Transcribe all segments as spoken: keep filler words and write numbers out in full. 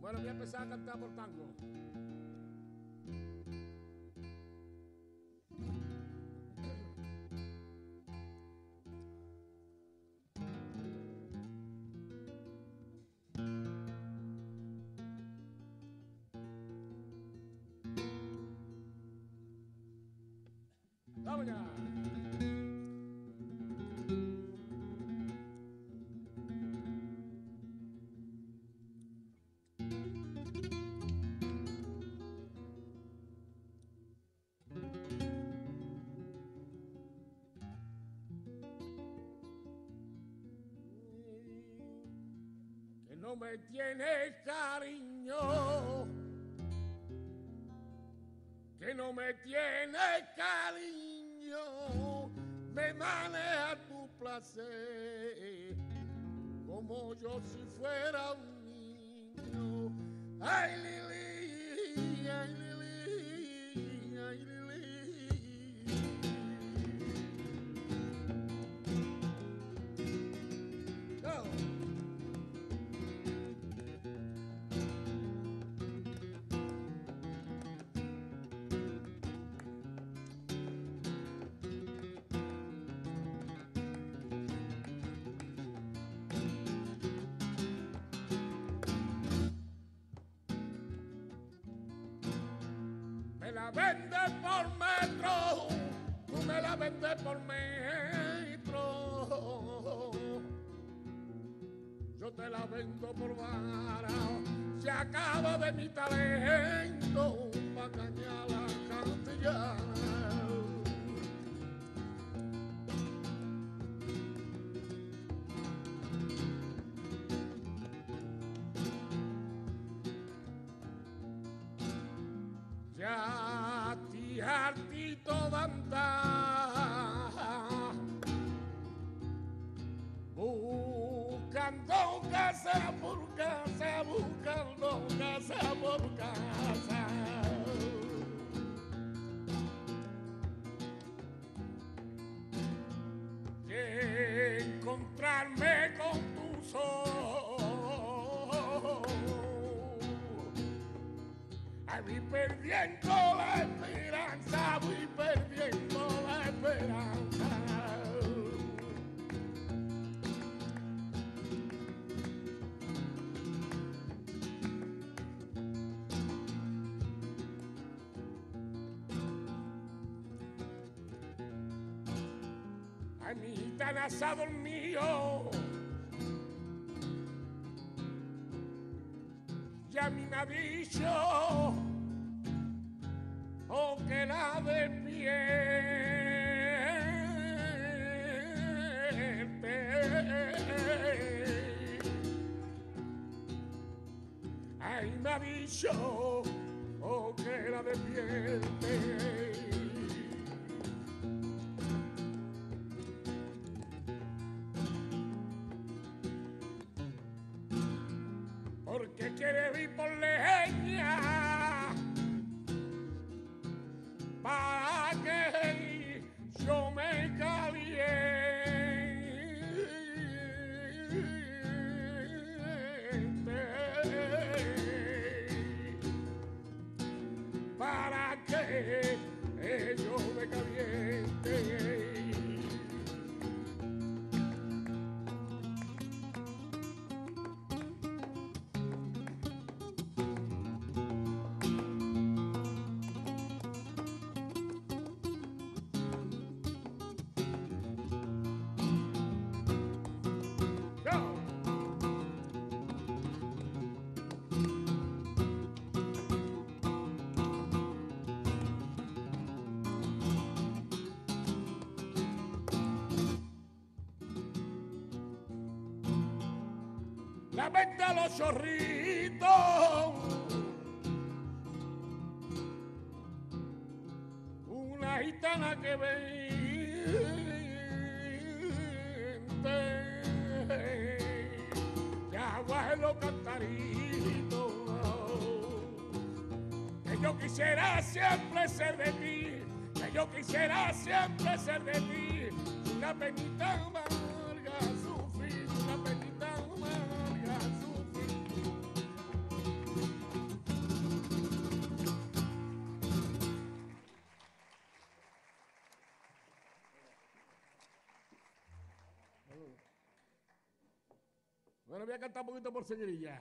Bueno, voy a empezar a cantar por tango. ¡Vamos ya! Que no me tienes cariño, que no me tienes cariño, me maneja tu placer como yo si fuera un niño. Ay, Lili, ay, Lili, ay, Lili. Go. Me la vendes por metro, tú me la vendes por metro, yo te la vendo por vara, se acaba de mi talento pa' cañar la castellana. Ya ti hartito de andar buscando casa por casa, buscando casa por casa. Que encontrarme con tus ojos, ay, voy perdiendo la esperanza, voy perdiendo la esperanza. Ay, mi tan asado el mío, ya me ha dicho o que la despierte. Ay, me ha dicho o que la despierte. Porque quiere ir por leña para que yo me caliente, para que yo me caliente. La venta a los chorritos, una gitana que vende y agua en los cantaritos, que yo quisiera siempre ser de ti, que yo quisiera siempre ser de ti, una penita amarga sufrir, una penita amarga sufrir. Bueno, voy a cantar un poquito por seguirilla.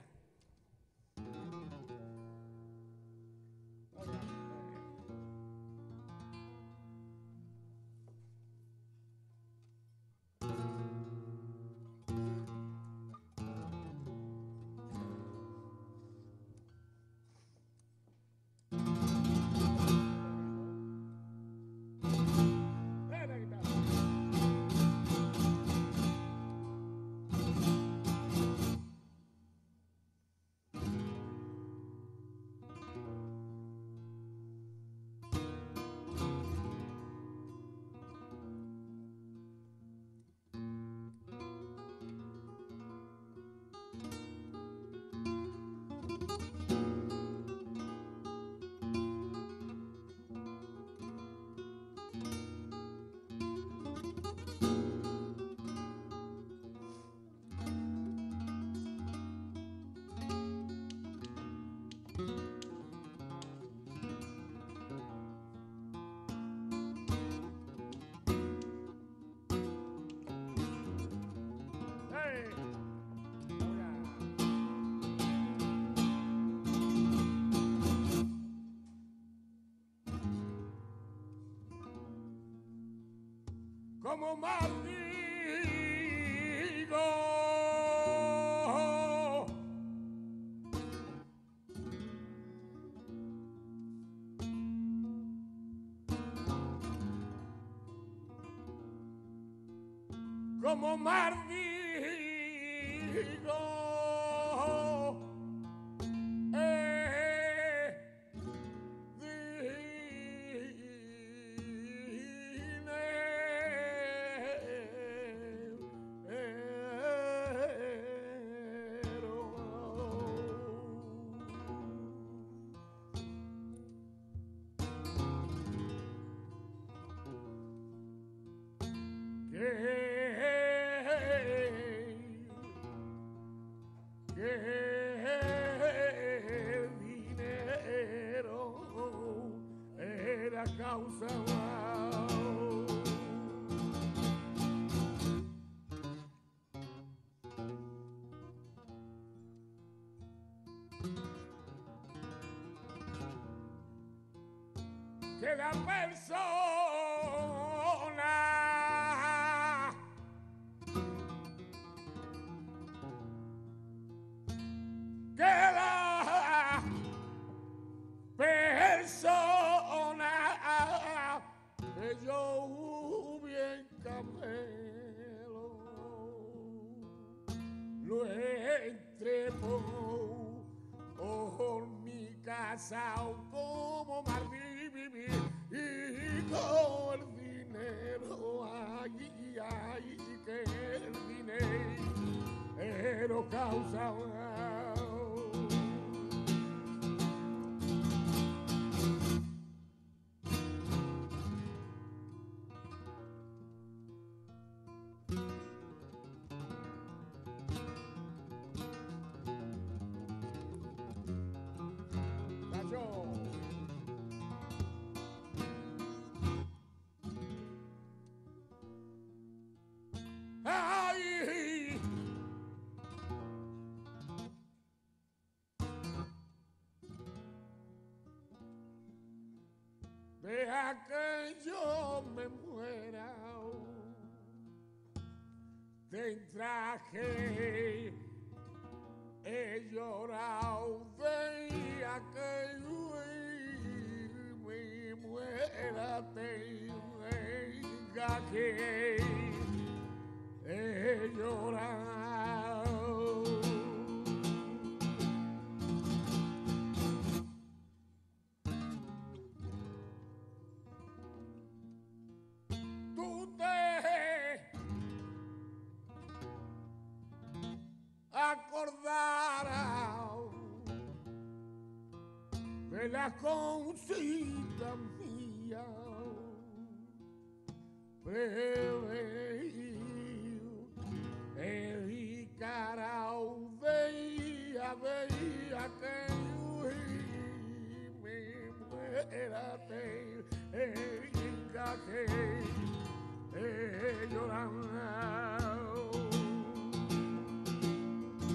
Como maldigo como maldigo que la persona que la persona que yo bien camelo lo entrepo por mi casa como Martín y con el dinero, ay, ay, que el dinero causa ay, deja que yo me muera, te traje, he llorado, deja que yo me muera, te venga que he llorado. Tú te acordarás de la cosita mía, breve. El carao veía, veía que yo me muera, te encaje, he llorado.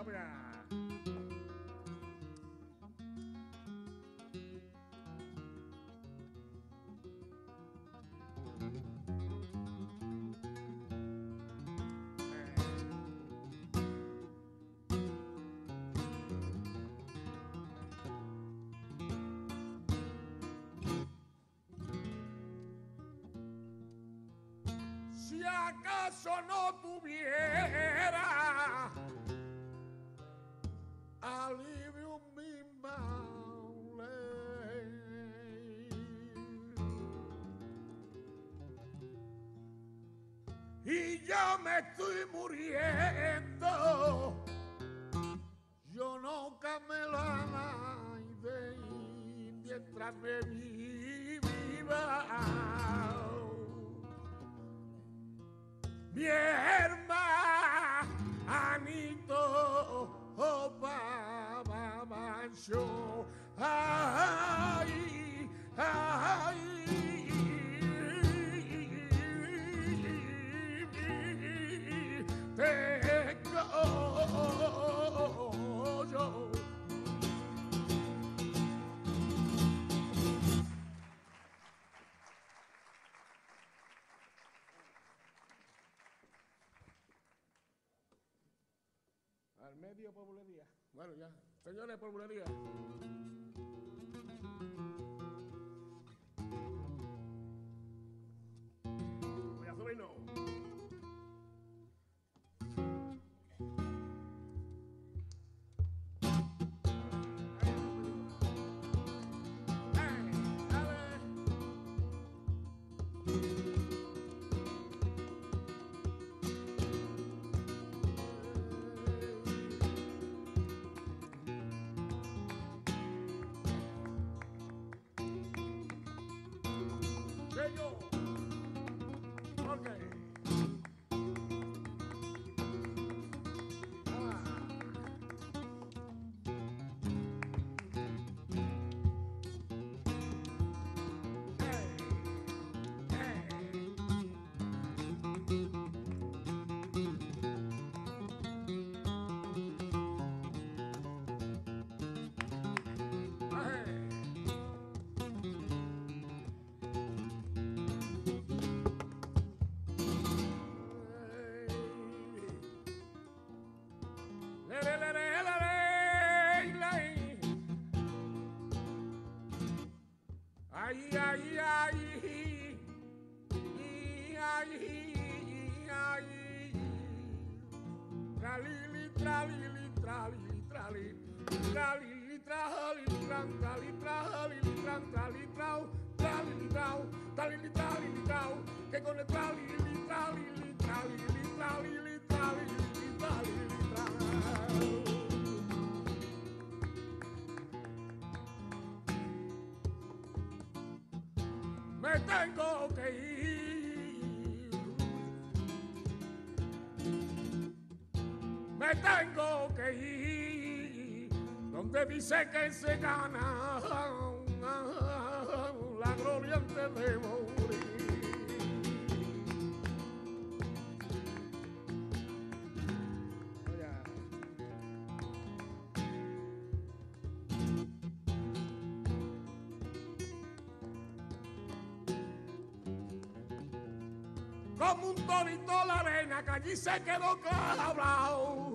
Si acaso no tuviera alivio mi mal, y yo me estoy muriendo, yo no camelana de mientras me viva. Mi hermanito, oh, baba, mancho, ay, ay, tengo yo. Al medio por bulería. Bueno, ya. Señores, por bulería. Voy a subirlo. Yo. Okay. Ah. Hey. Hey. Ay, ay, ay, ay, ay, tralili, tralili, tralili, tralili, tralili, tralili, tralili, tralili, tralili, tralili, tralili, tralili, que con el tralili, tralili, tralili, tralili, tralili, tralili, me tengo que ir, me tengo que ir, donde dice que se gana la gloria antes de morir. Como un torito la arena que allí se quedó clavado.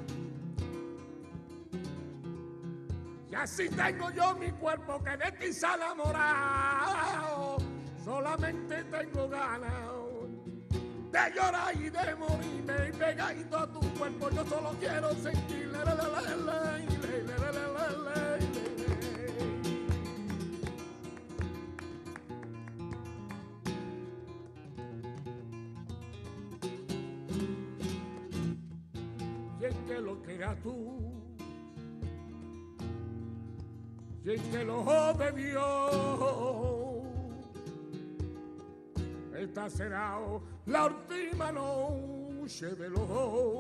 Y así tengo yo mi cuerpo que de ti se ha enamorado. Solamente tengo ganas de llorar y de morirme y pegadito a tu cuerpo. Yo solo quiero sentir. Y es que lo que eras tú, y es que el ojo de Dios, esta será la última noche del ojo.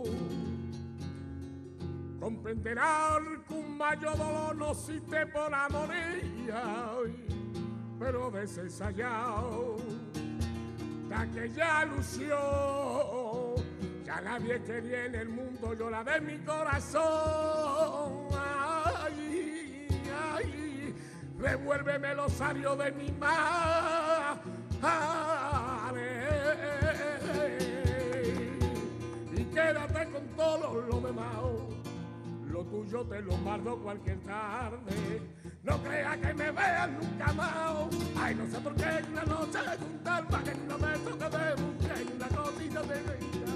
Comprenderás que un mayor dolor no existe por amor ella, pero desensayado de aquella ilusión. Ya nadie quería en el mundo, yo la de mi corazón. Ay, ay, revuélveme el osario de mi madre y quédate con todo lo demás. Lo tuyo te lo guardo cualquier tarde. No creas que me veas nunca más. Ay, no sé por qué en una noche de juntar para que una vez toque de buscar en una cosita de vida.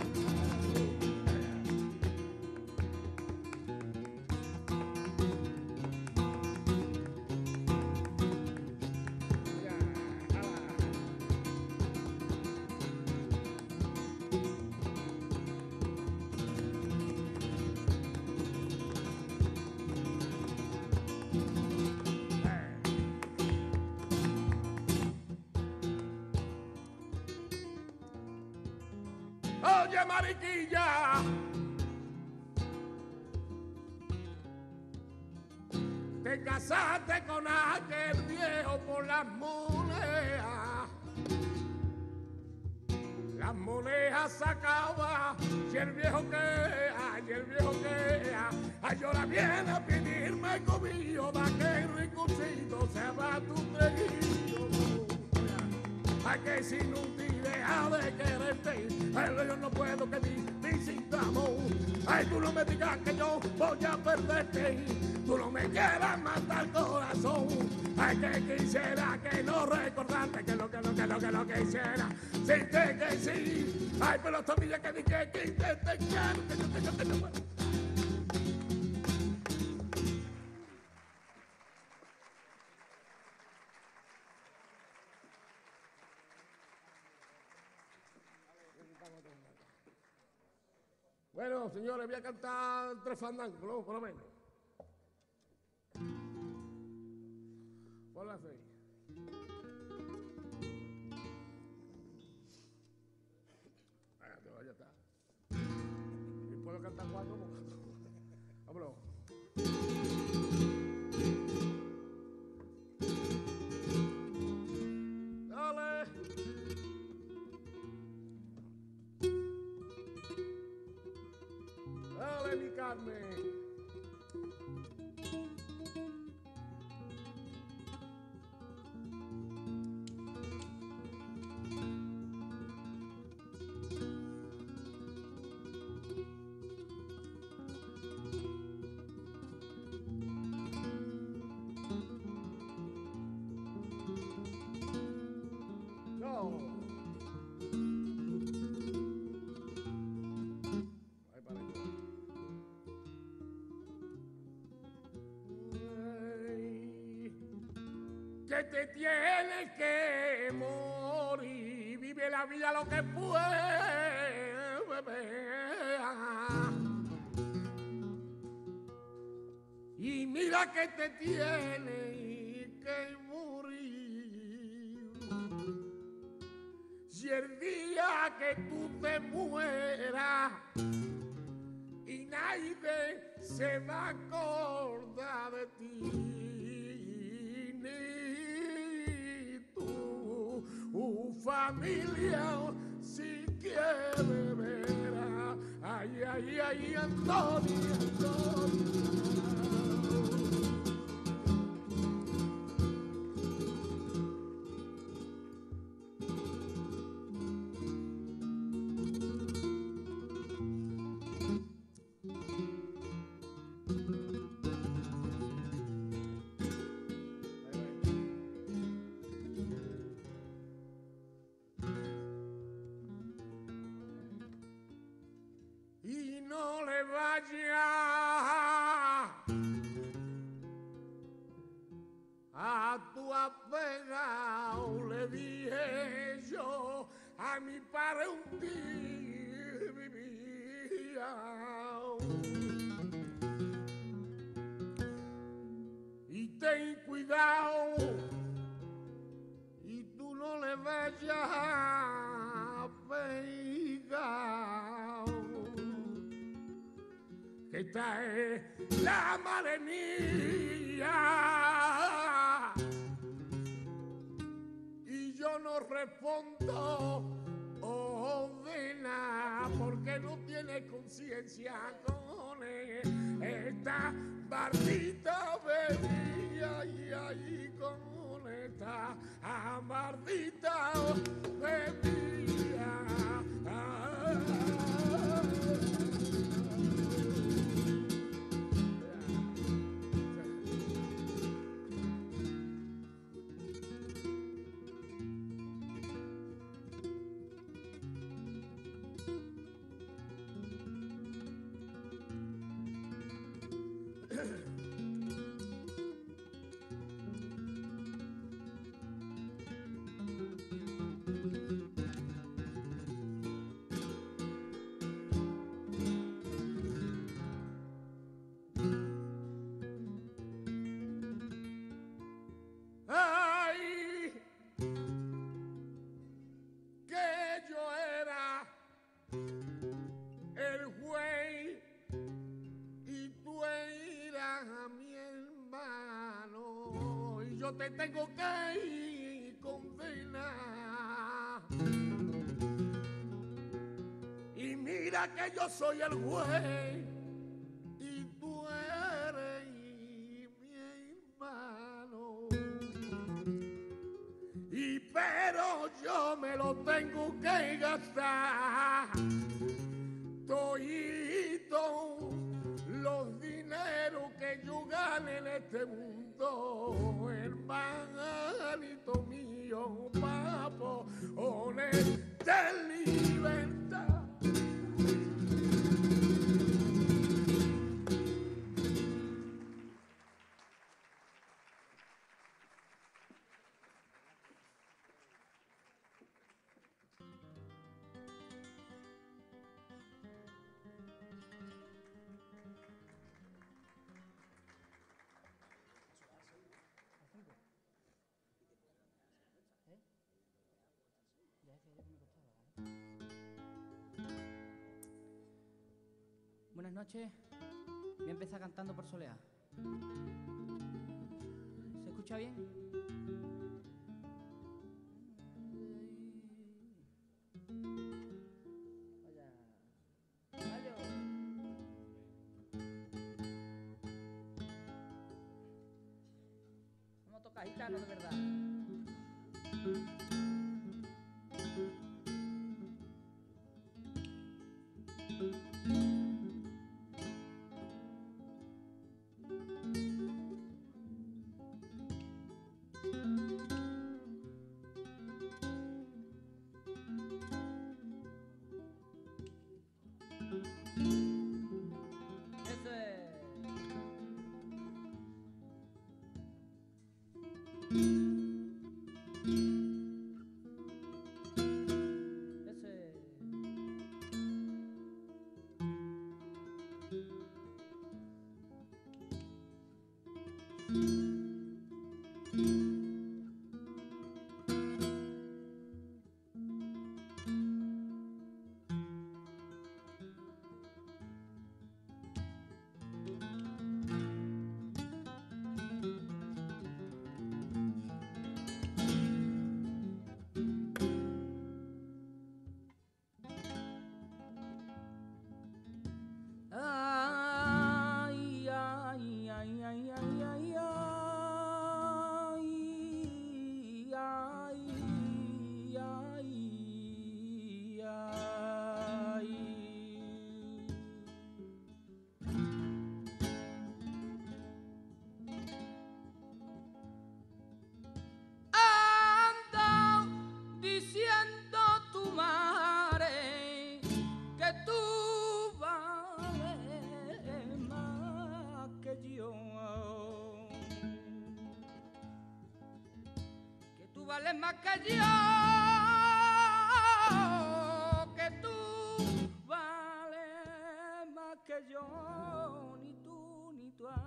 Oye, mariquilla, te casaste con aquel viejo por las monedas. Las monedas sacaba, y el viejo que, ay, el viejo que, ay, llora bien a pedirme cobillo, da que rinconcito se va tu treguillo. Ay, que si no te deja de quererte, ay, yo no puedo que mi visitamos. Ay, tú no me digas que yo voy a perderte, tú no me quieras matar corazón. Ay, que quisiera que no recordarte que lo que lo que lo que lo que hiciera. Sí, que que sí. Ay, pero todavía que dije que te te quiero, que yo que yo que yo. Bueno, señores, voy a cantar tres fandangos, ¿no? Por lo menos. Por las seis. Ah, ya está. ¿Y puedo cantar cuatro? Vámonos. Dale. Dale, mi Carmen. Que te tienes que morir, vive la vida lo que puede. Y mira que te tienes que morir. Si el día que tú te mueras y nadie se va a acordar de ti, tu familia si quiere ver a, ay, ay, ay, Antonio, Antonio. Y no le vaya a tu apegado, le dije yo a mi padre un día vivía. Y ten cuidado y tú no le vayas a pegar, que esta es la madre mía y yo no respondo oh, de nada. porque no tiene conciencia con esta maldita bebida y ahí con esta maldita bebida. Te tengo que condenar. Y mira que yo soy el juez y tú eres mi hermano. Y pero yo me lo tengo que gastar todito los dineros que yo gane en este mundo, hermanito mío, papo, honesta libertad. Buenas noches. Voy a empezar cantando por Soleá. ¿Se escucha bien? Vaya. Vaya. Vamos a tocar gitano de verdad. Vales más que yo, que tú vales más que yo, ni tú ni tú a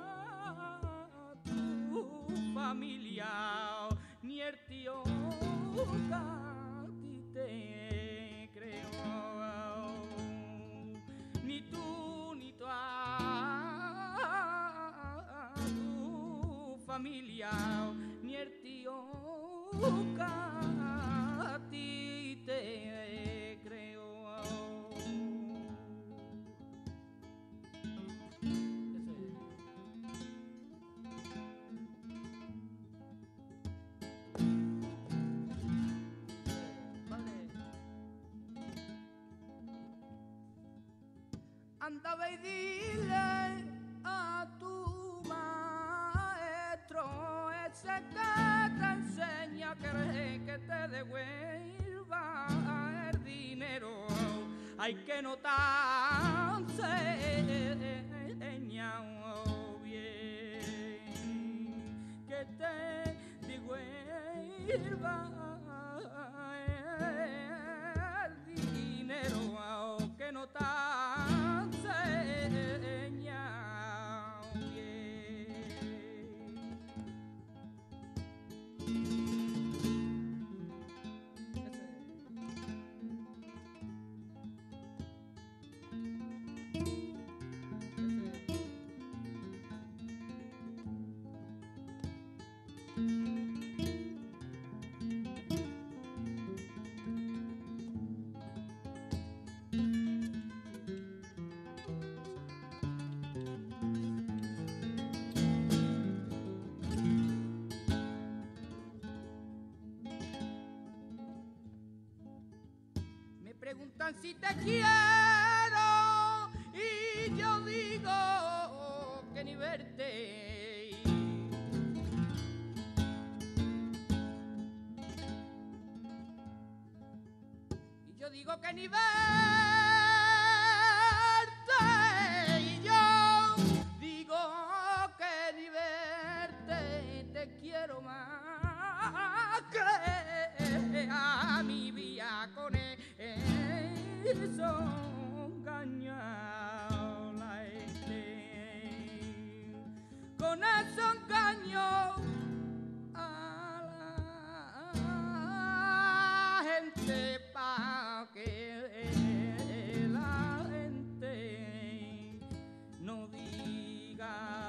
tu familia, ni el tío que a ti te creo, ni tú ni tú a tu familia, ni el tío a ti te creo. Anda ve y dile a tu maestro ese que te enseña que, que te devuelva el dinero. Hay que notarse bien que te devuelva el dinero, que no te enseña bien. Preguntan si te quiero y yo digo que ni verte. Y yo digo que ni verte. Y yo digo que ni verte. Te quiero más que a mi vida con él. Son engañado la gente, con eso engaño a la gente pa' que la gente no diga.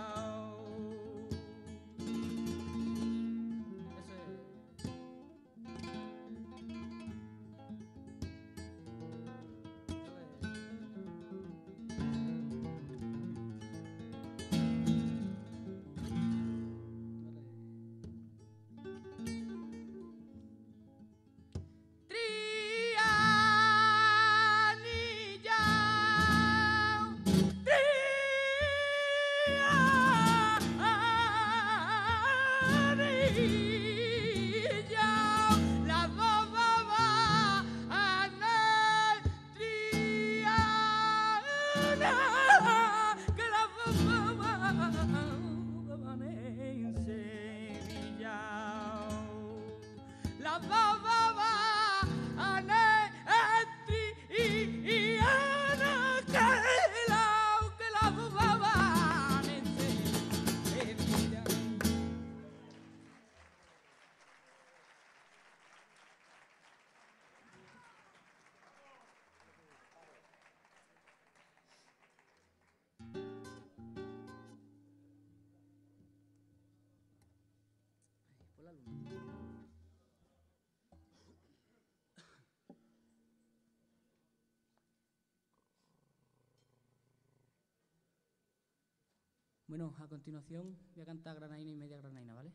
Bueno, a continuación voy a cantar granaína y media granaína, ¿vale?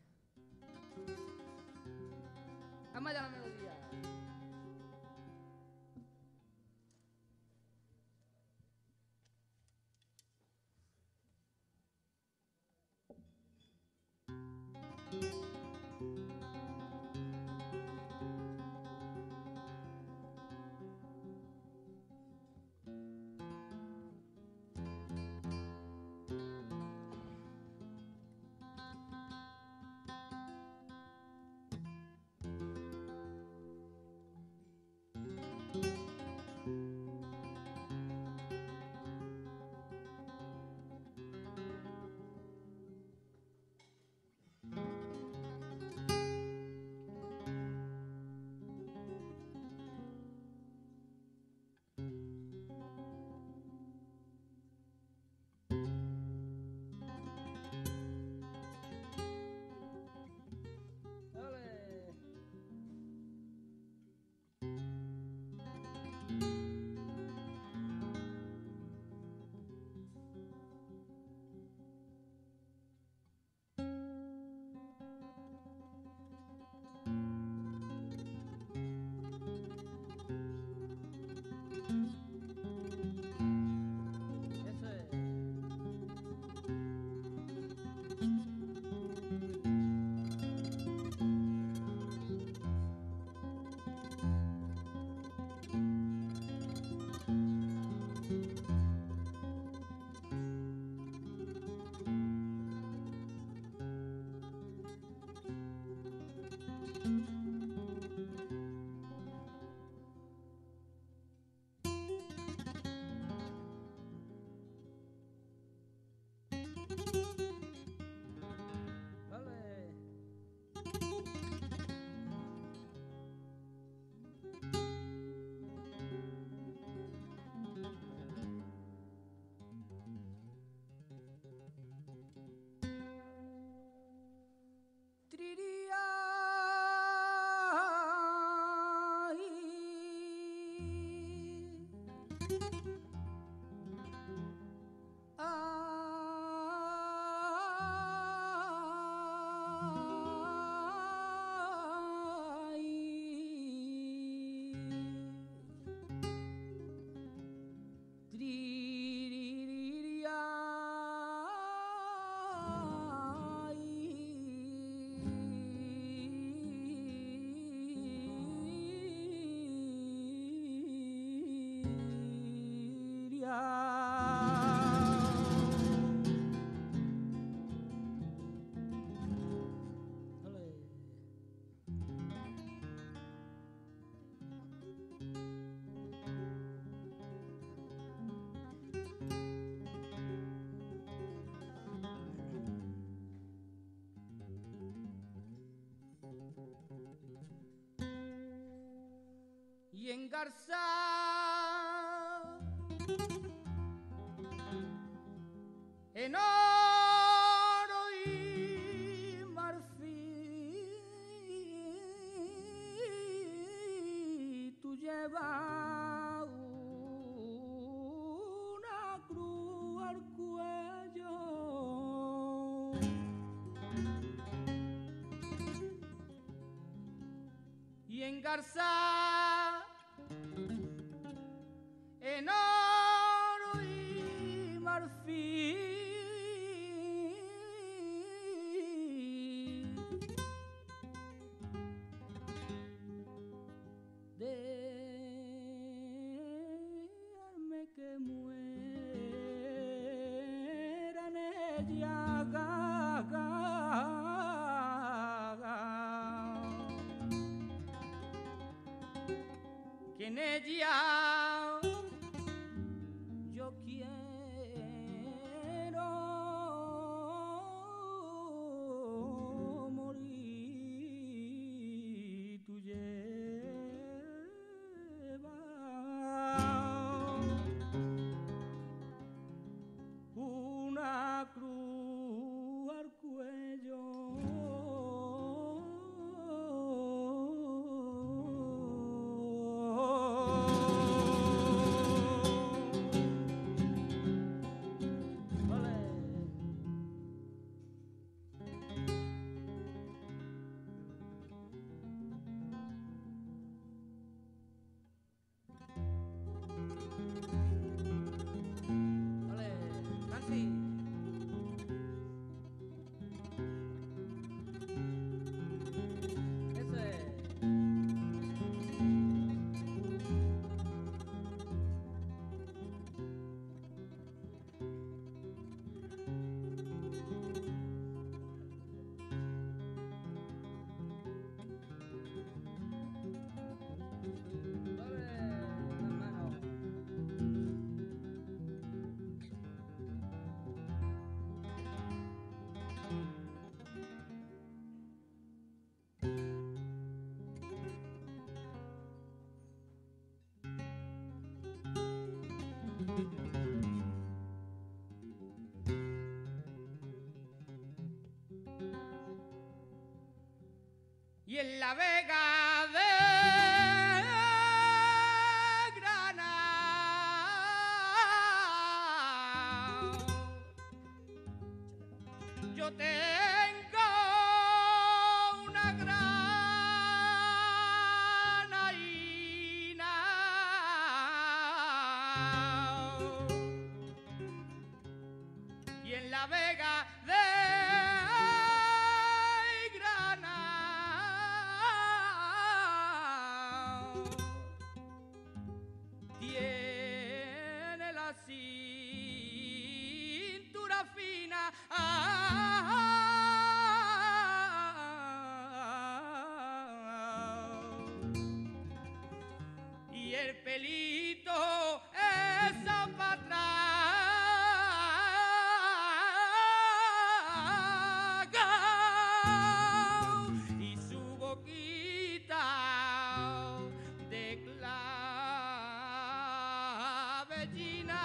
Vamos allá la melodía. y engarzar en oro y marfil. Tú llevas una cruz al cuello y engarzar en oro y marfil. Déjame que muera en ella, ga, ga, ga. Que en ella yo quiero morir. Tú llevas una cruz al cuello y en la Vega de Granada yo tengo una granaína y en la Vega de tiene la cintura fina, y el pelito es para atrás y su boquita de clavellina.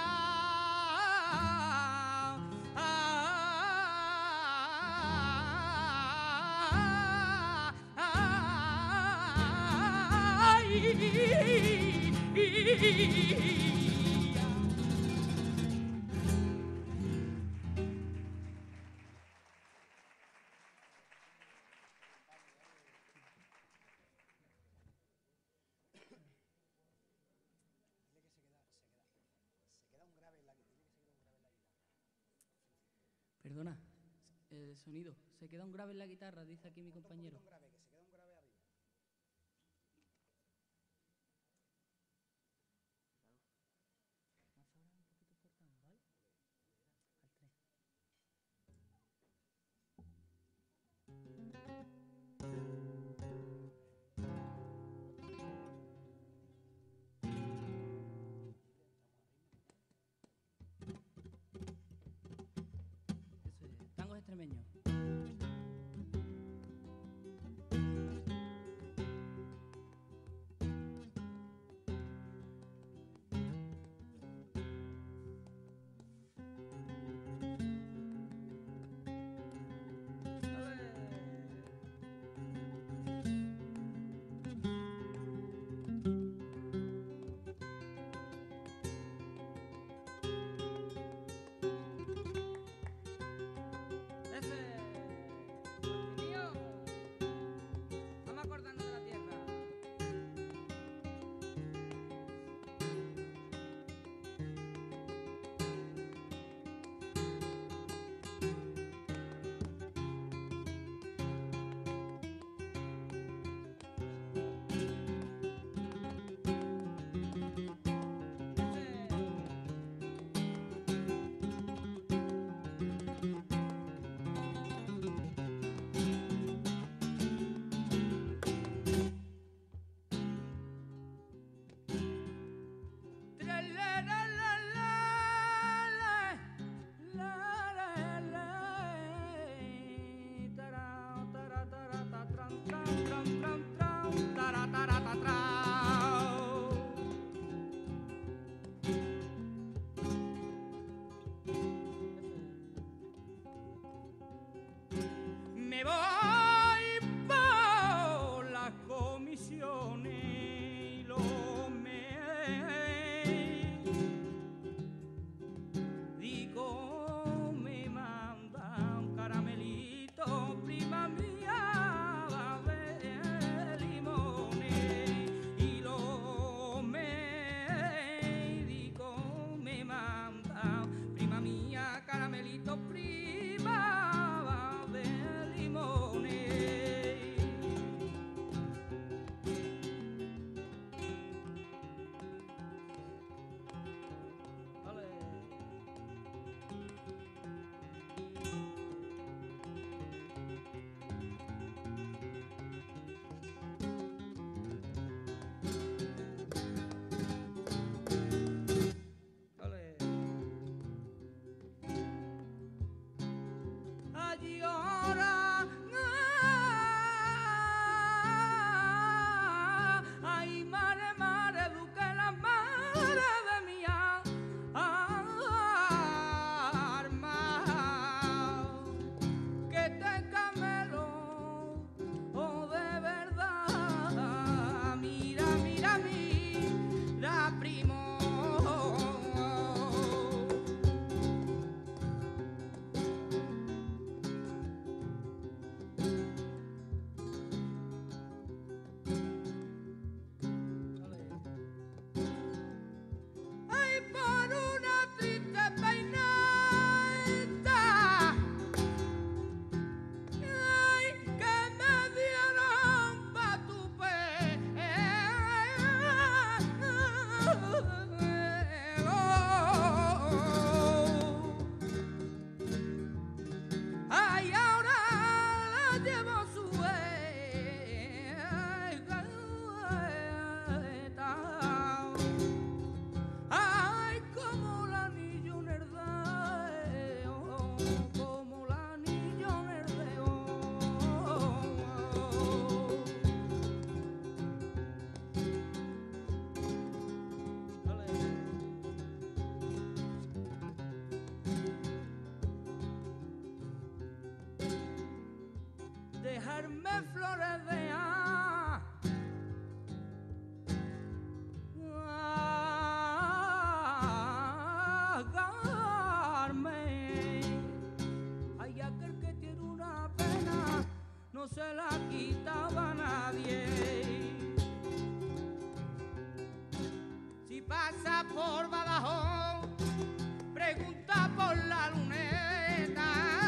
Perdona, el sonido. Se queda un grave en la guitarra, dice aquí mi compañero. Eso es, tangos extremeños. me voy por las comisiones y lo me digo me manda un caramelito prima mía de limones y lo me digo me manda prima mía caramelito prima de limones. Vale. Vale. Allí ahora, ay, mare, mare, duque la madre de mi alma, que te camelo, oh, de verdad, mira, mira, mira, primo. Ay, por una triste peineta, ay, que me dieron pa' tu pelo. Ay, ahora la llevo suelta. Ay, como la anillo nerdeo, como la anillo nerdeo. Dale. Dejarme flores de agarme. Hay aquel que tiene una pena, no se la quitaba a nadie. Si pasa por Badajoz, pregunta por la luneta.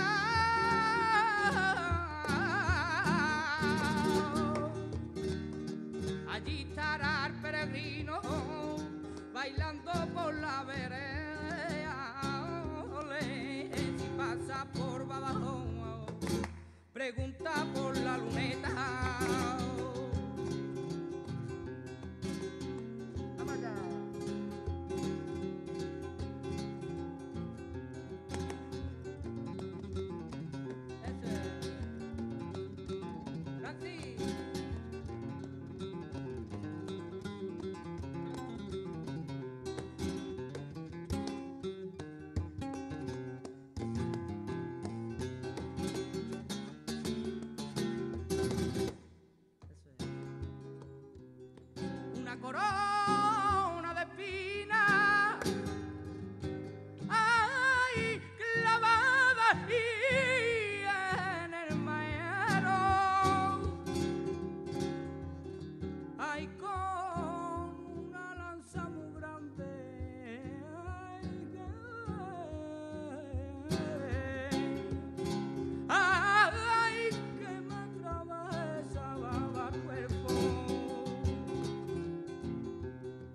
Allí estará el peregrino bailando por la vereda. Ole, si pasa por Badajoz, pregunta por la luneta. Vamos allá. Ese. Francis. Una corona de espinas, ay, clavada y en el maero, ay, con una lanza muy grande, ay, ay, que me atravesaba el cuerpo.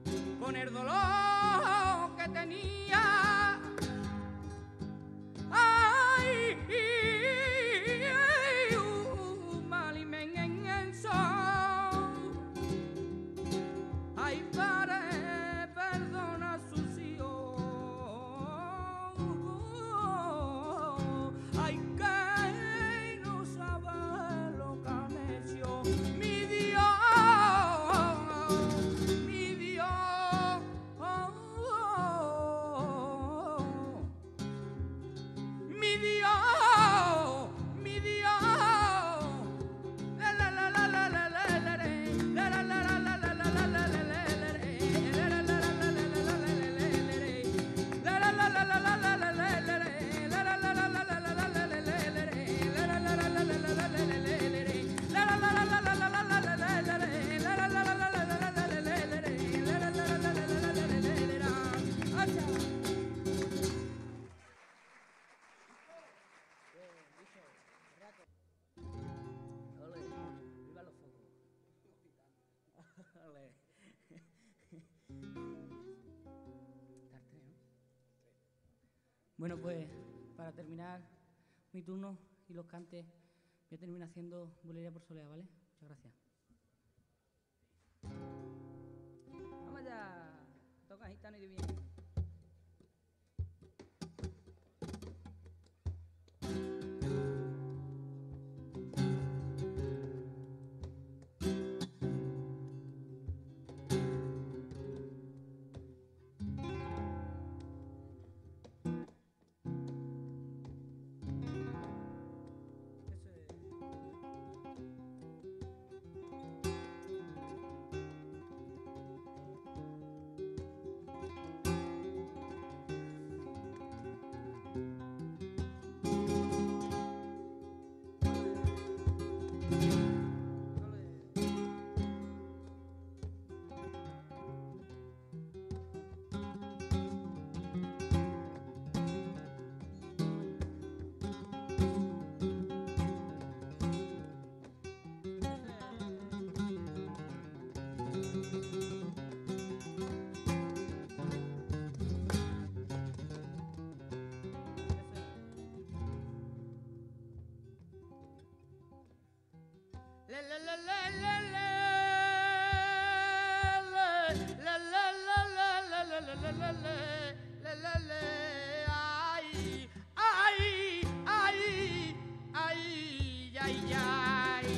Ole. Tartre, ¿no? Bueno, pues para terminar mi turno y los cantes, voy a terminar haciendo Bulería por Soleá, ¿vale? Muchas gracias. Vamos allá. Toca gitano y divino. Ay, ay, ay, ay, ay, ay.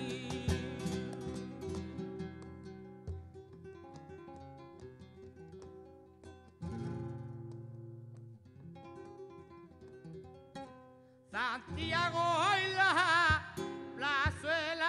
Santiago y la plazuela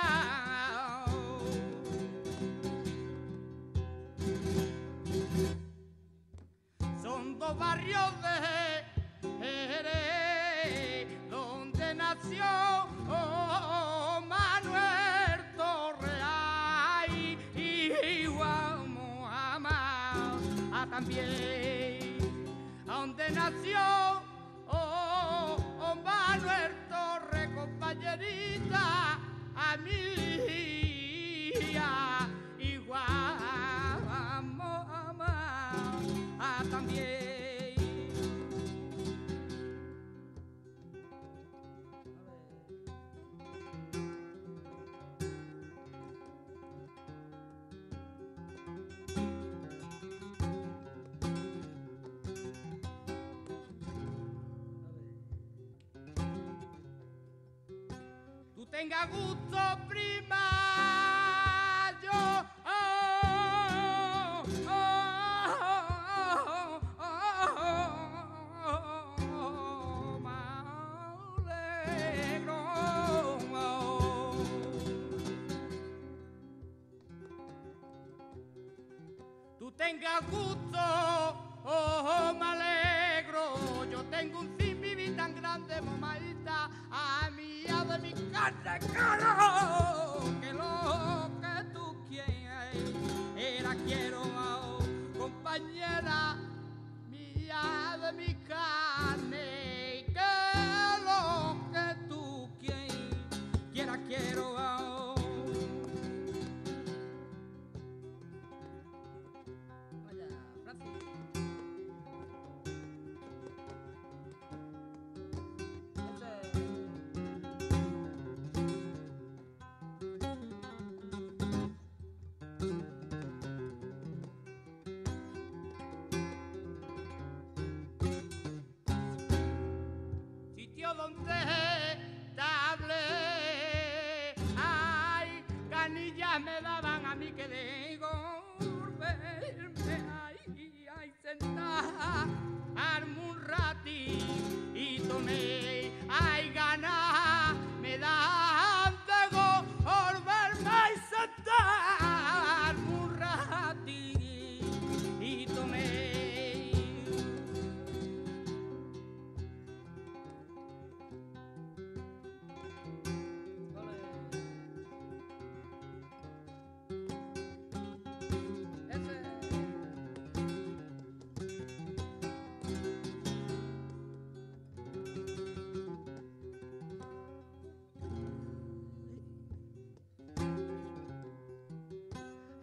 son dos barrios de Jerez donde nació oh, Manuel Torreal y vamos a amar a también donde nació oh, oh, Manuel Torre compañerita amiga igual vamos a amar a también. Tú tenga gusto prima yo oh, oh, oh, oh, oh, oh, me alegro. Tú tengas gusto oh, me alegro. Yo tengo un sin vivir tan grande, mamaita, a mí de mi carne, caro, que lo que tú quieres, era quiero, oh, compañera mía de mi carne, que lo que tú quieres, quiera quiero, oh. Vaya, Francis.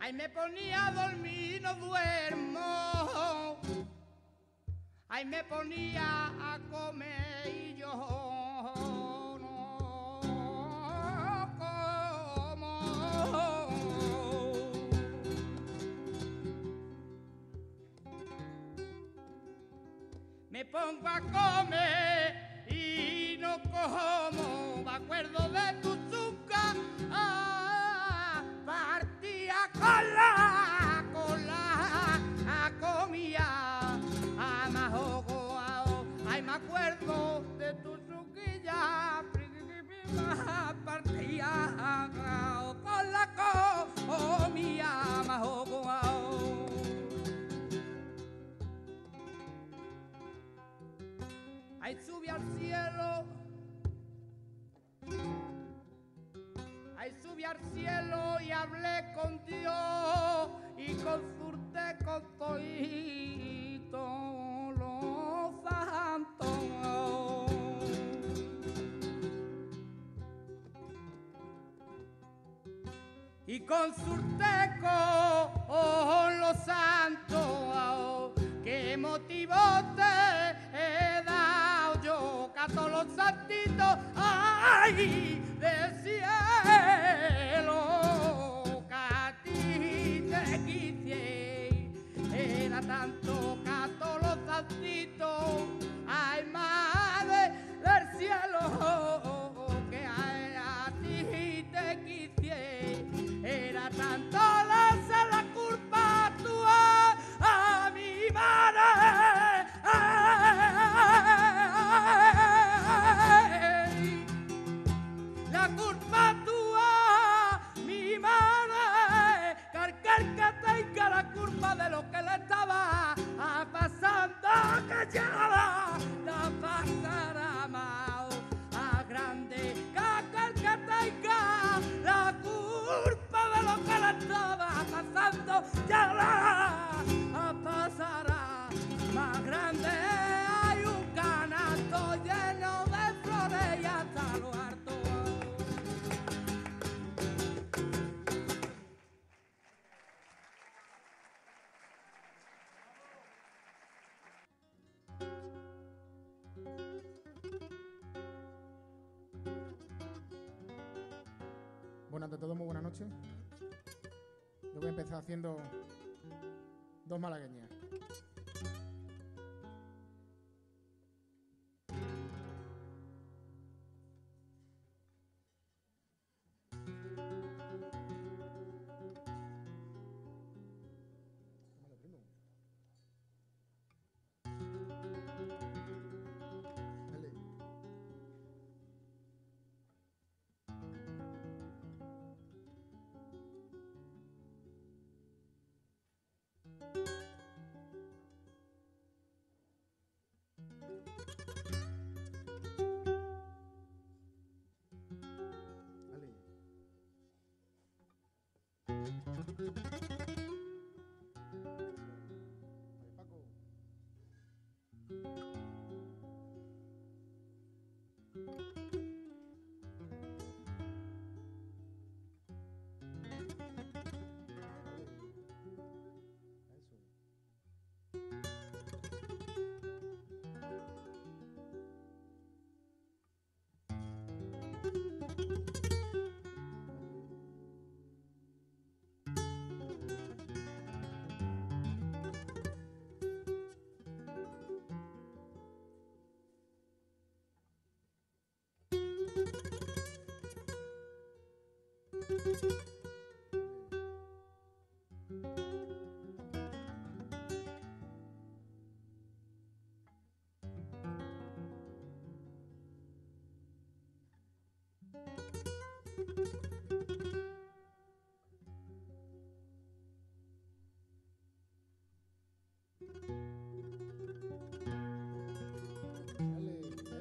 Ahí me ponía a dormir, no duermo. Ahí me ponía a comer y yo no como. Me pongo a comer y no como. Me acuerdo de tu zucca, ah, partía con la, con la comida. Ah, majogo, ay, me acuerdo de tu zuquilla, partía con la comida, majogo. Ahí subí al cielo, ahí subí al cielo y hablé con Dios y consulté con todito los santos. Y consulté con los santos qué motivo te he dado yo, que a todos los santitos, ay, del cielo, que a ti te quise, era tanto que a todos los santitos, ay, madre del cielo, que a, a ti te quise, era tanto darse la culpa tuya a mi madre. La culpa tuya, mi madre, carcar que tenga la culpa de lo que le estaba pasando, que ya la pasará mal a grande, carcar que tenga la culpa de lo que le estaba pasando, ya la pasará más grande. Hay un canasto lleno de flores y hasta lo harto. Bueno, ante todo, muy buenas noches. Yo voy a empezar haciendo dos malagueñas.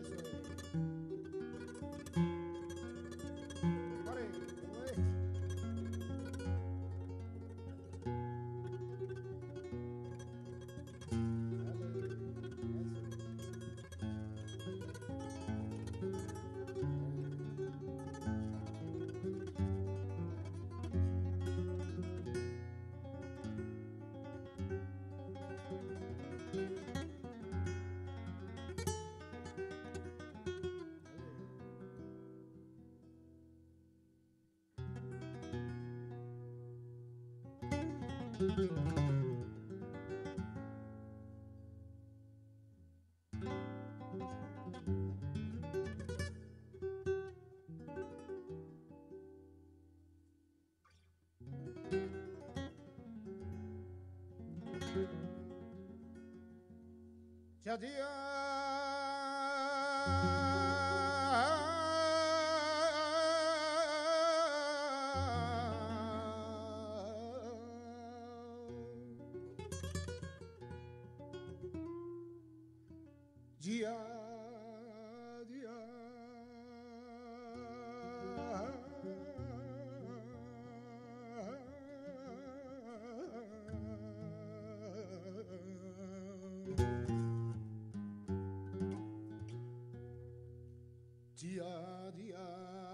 Vale, eso es. Vale, ¿cómo es? Ya día Dia, dia, dia, dia.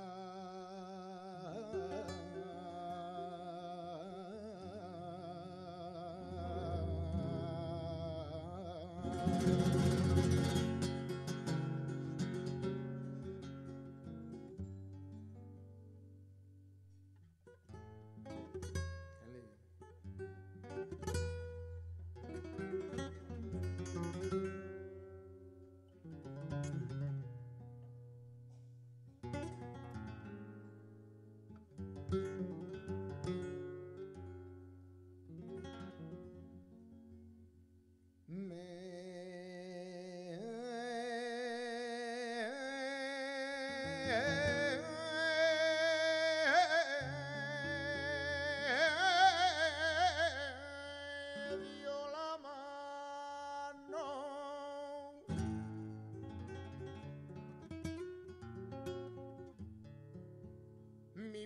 Mi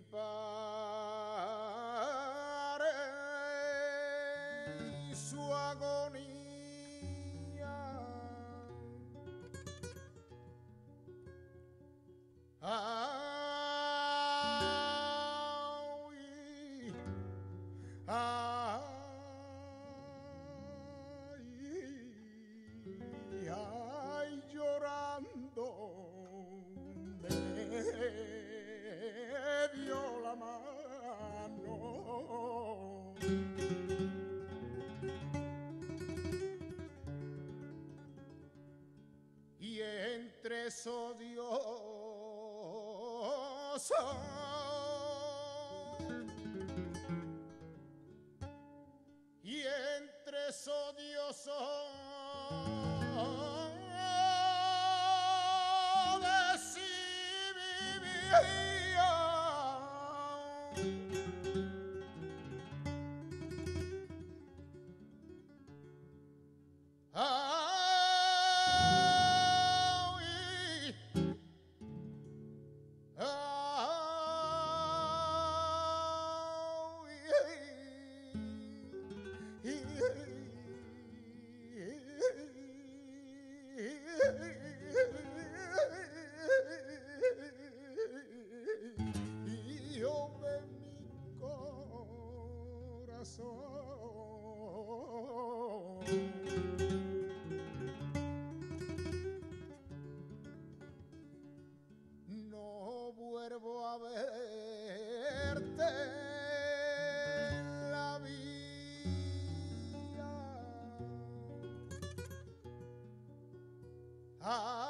padre y su agonía. Ay, ay, ay, llorando me dio la mano y entre odioso y entre odioso de sí vivía. Ay, y yo de mi corazón no vuelvo a verte en la vida. Ay,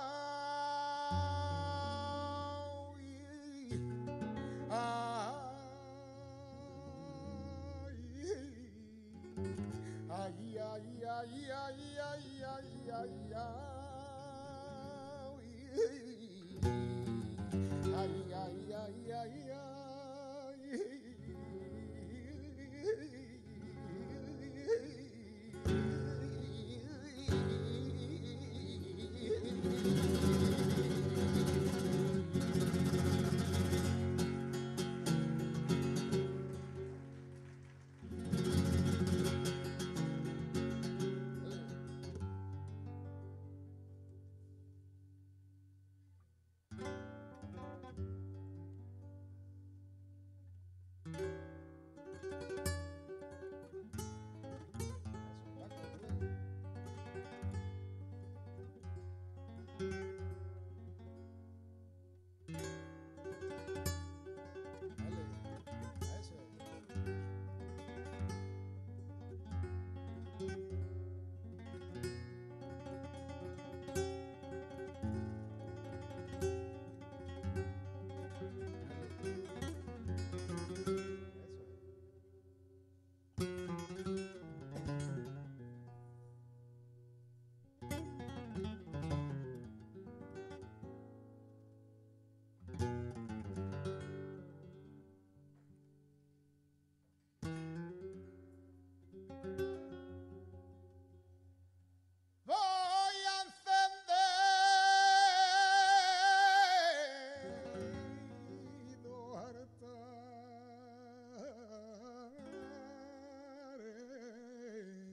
ay, ay, ay, ay, ay, ay, ay, ay. Ay, ay, ay, ay,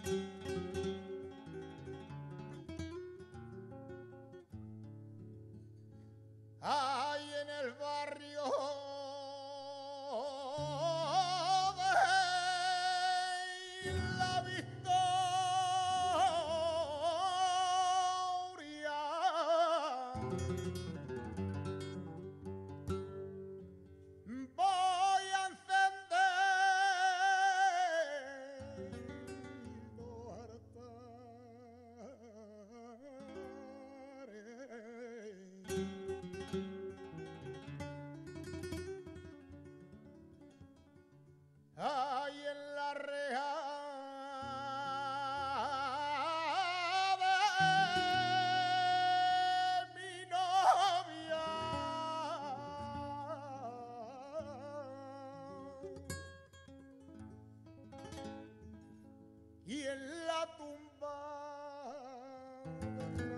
Hay en el barrio de la Victoria voy a encender los altares. Ay, en la reja de mi novia y en la tumba de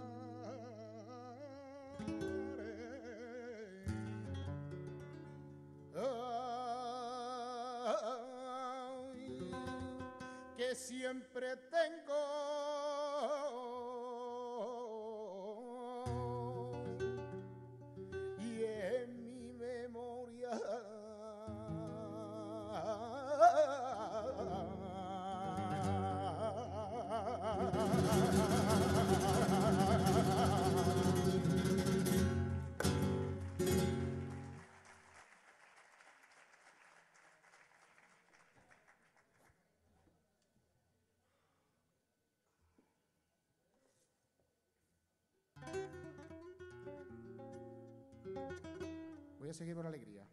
que siempre tengo y en mi memoria Voy a seguir por alegría.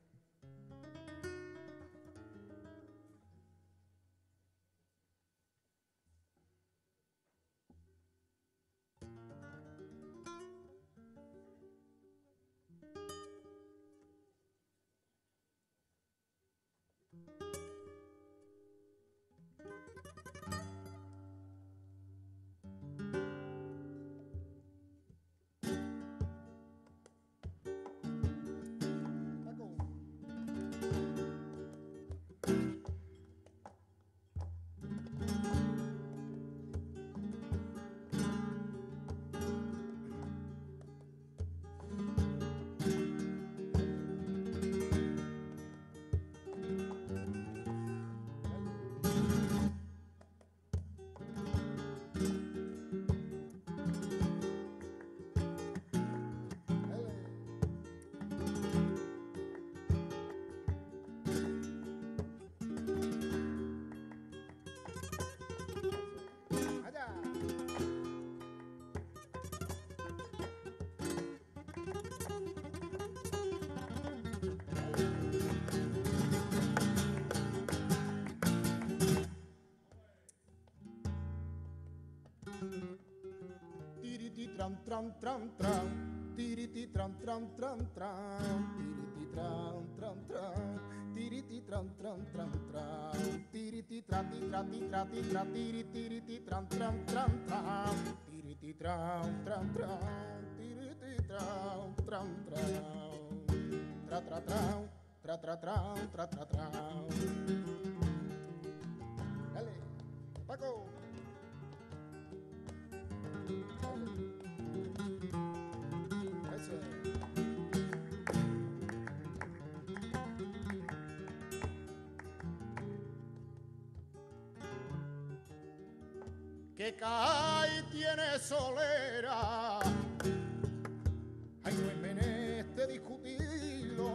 Tiriti tram tram tram tram, tiriti tram tram tram tram, tiriti tram tram tram, tiriti tram tram tram tram, tiriti trati trati trati trati tiriti tram tram tram tram, tiriti tram tram tram, tiriti tram tram tram, tra tra tram, tra tra tram, tra tra tram. Dale, Paco. Que cae tiene solera, ay, no es menester discutirlo,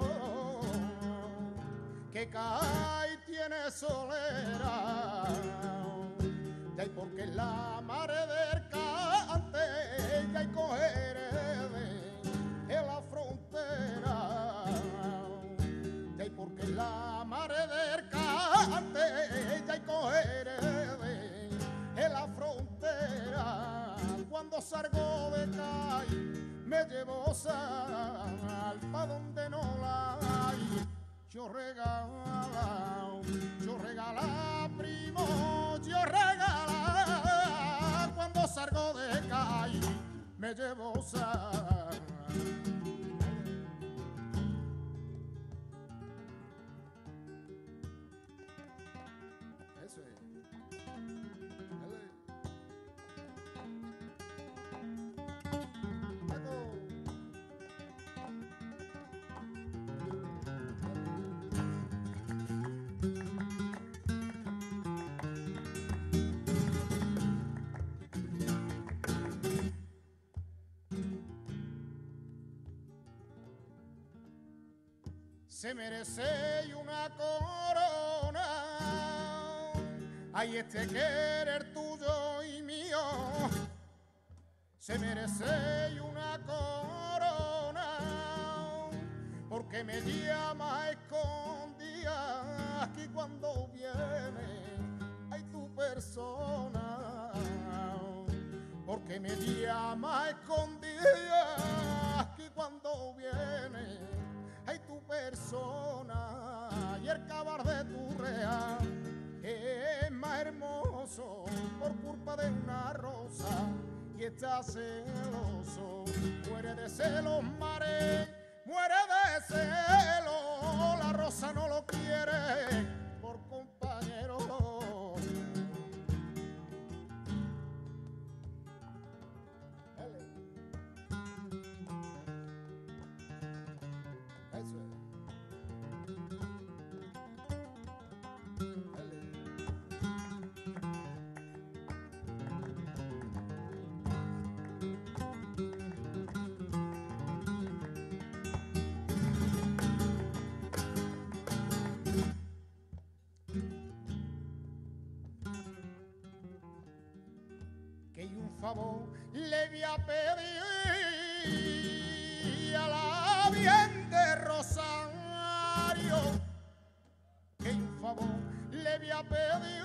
que cae tiene solera, y hay porque la mare del cante, y hay coger en la frontera, y hay porque la mare del cante, y hay coger en la frontera. Cuando salgo de calle me llevo sal pa' donde no la hay. Yo regalo, yo regala, primo, yo regala. Cuando salgo de calle me llevo sal. Eso es. se merece una corona. Ay, este querer tuyo y mío se merece una corona, porque me llama escondida aquí cuando viene, ay, tu persona, porque me llama escondida aquí cuando viene, ay, tu persona, y el cabar de tu real es más hermoso por culpa de una rosa, y está celoso, muere de celos mares, muere de celos, la rosa no lo quiere por compañero. Eso es. Que un favor le voy a pedir a la bien de Rosario, que un favor le voy a pedir,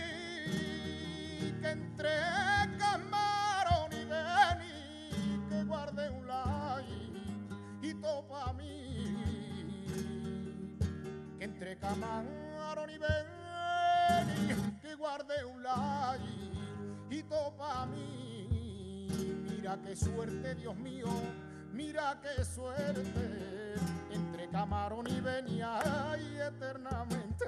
que entre Camarón y Beni, que guarde un laito pa' mí, que entre Camarón y Beni, que guarde un laito pa' mí. Mira qué suerte, Dios mío, mira qué suerte, entre Camarón y Beni hay eternamente.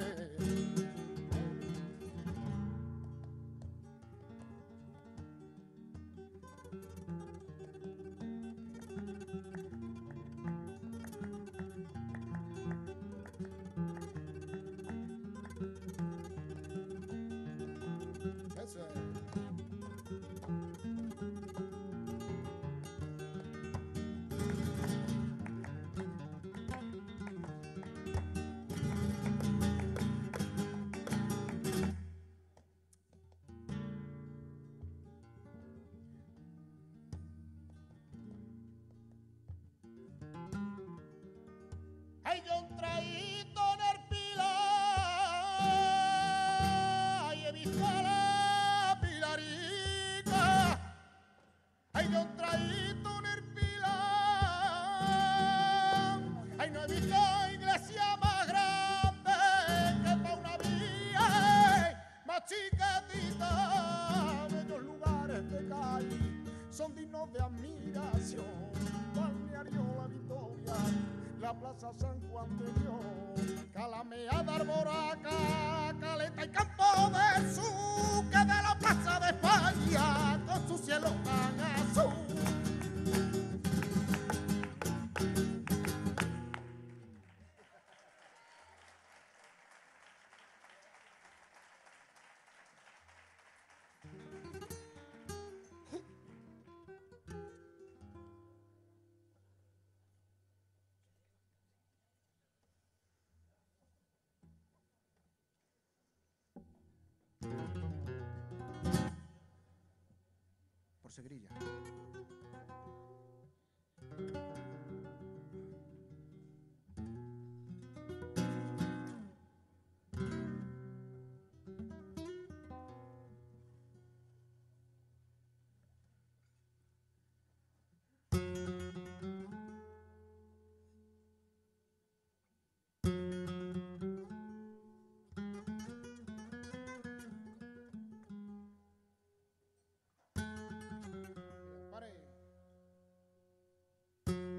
Eso es. Hay un traído en el pilar, y he visto la pilarica. Hay un traído en el pilar, ay, no he visto iglesia más grande que pa' una vía más chiquitita. Bellos lugares de Cali son dignos de admiración, Balneario La Victoria, la Plaza San Juan de Dios, Calameada, Arboraca, Caleta y Campo del Sur, que de la Plaza de España con su cielo tan azul. Por Segrilla. Pare.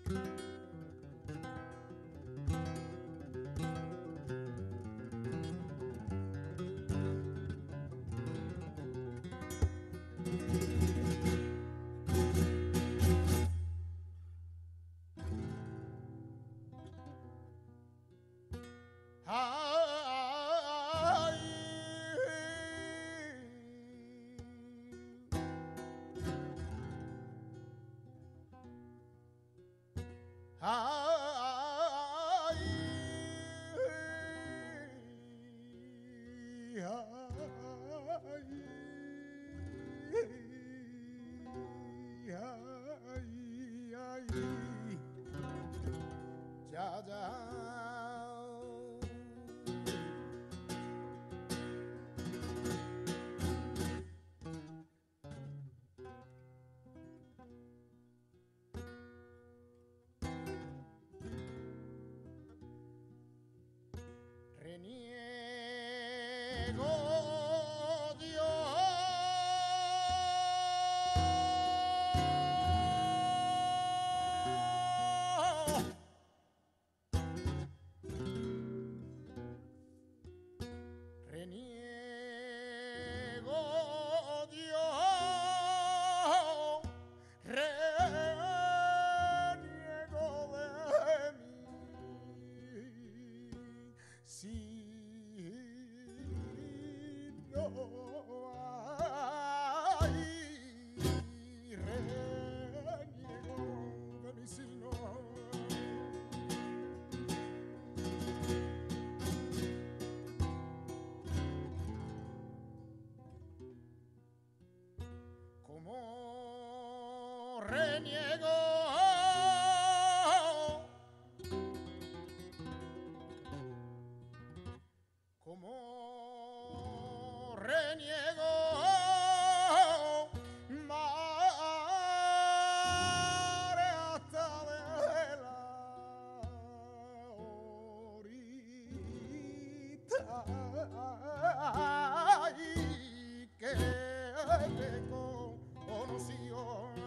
Ya, ya. Reniego, Dios. Reniego, Dios, reniego de mí, si no hay, reniego de mí, si no. Como reniego, como reniego, mare hasta de la orita, ay, que te conoció.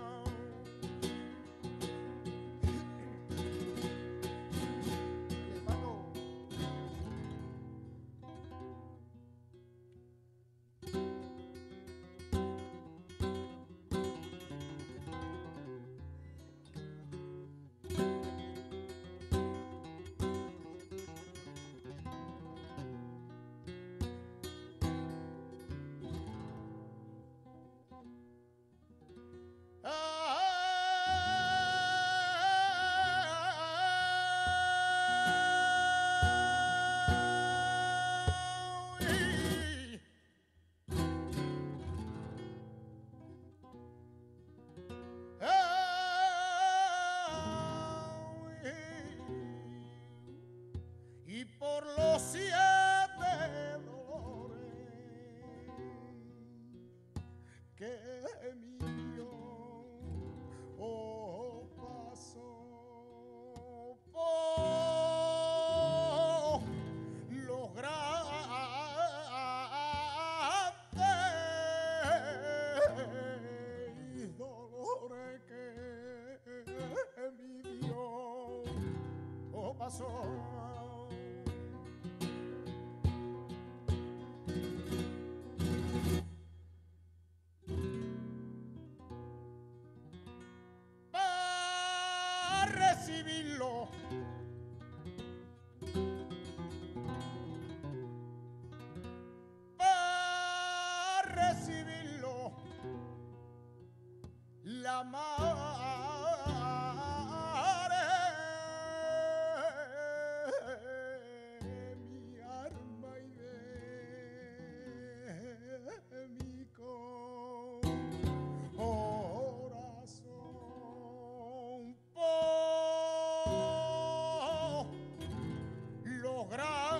Y por los siete dolores que mi Dios oh, pasó por los grandes dolores que mi Dios oh, pasó. Recibirlo para recibirlo la madre mi alma y de mi corazón por los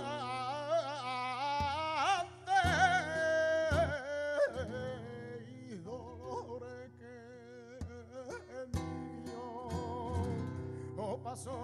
grandes dolores que mi Dios oh, pasó.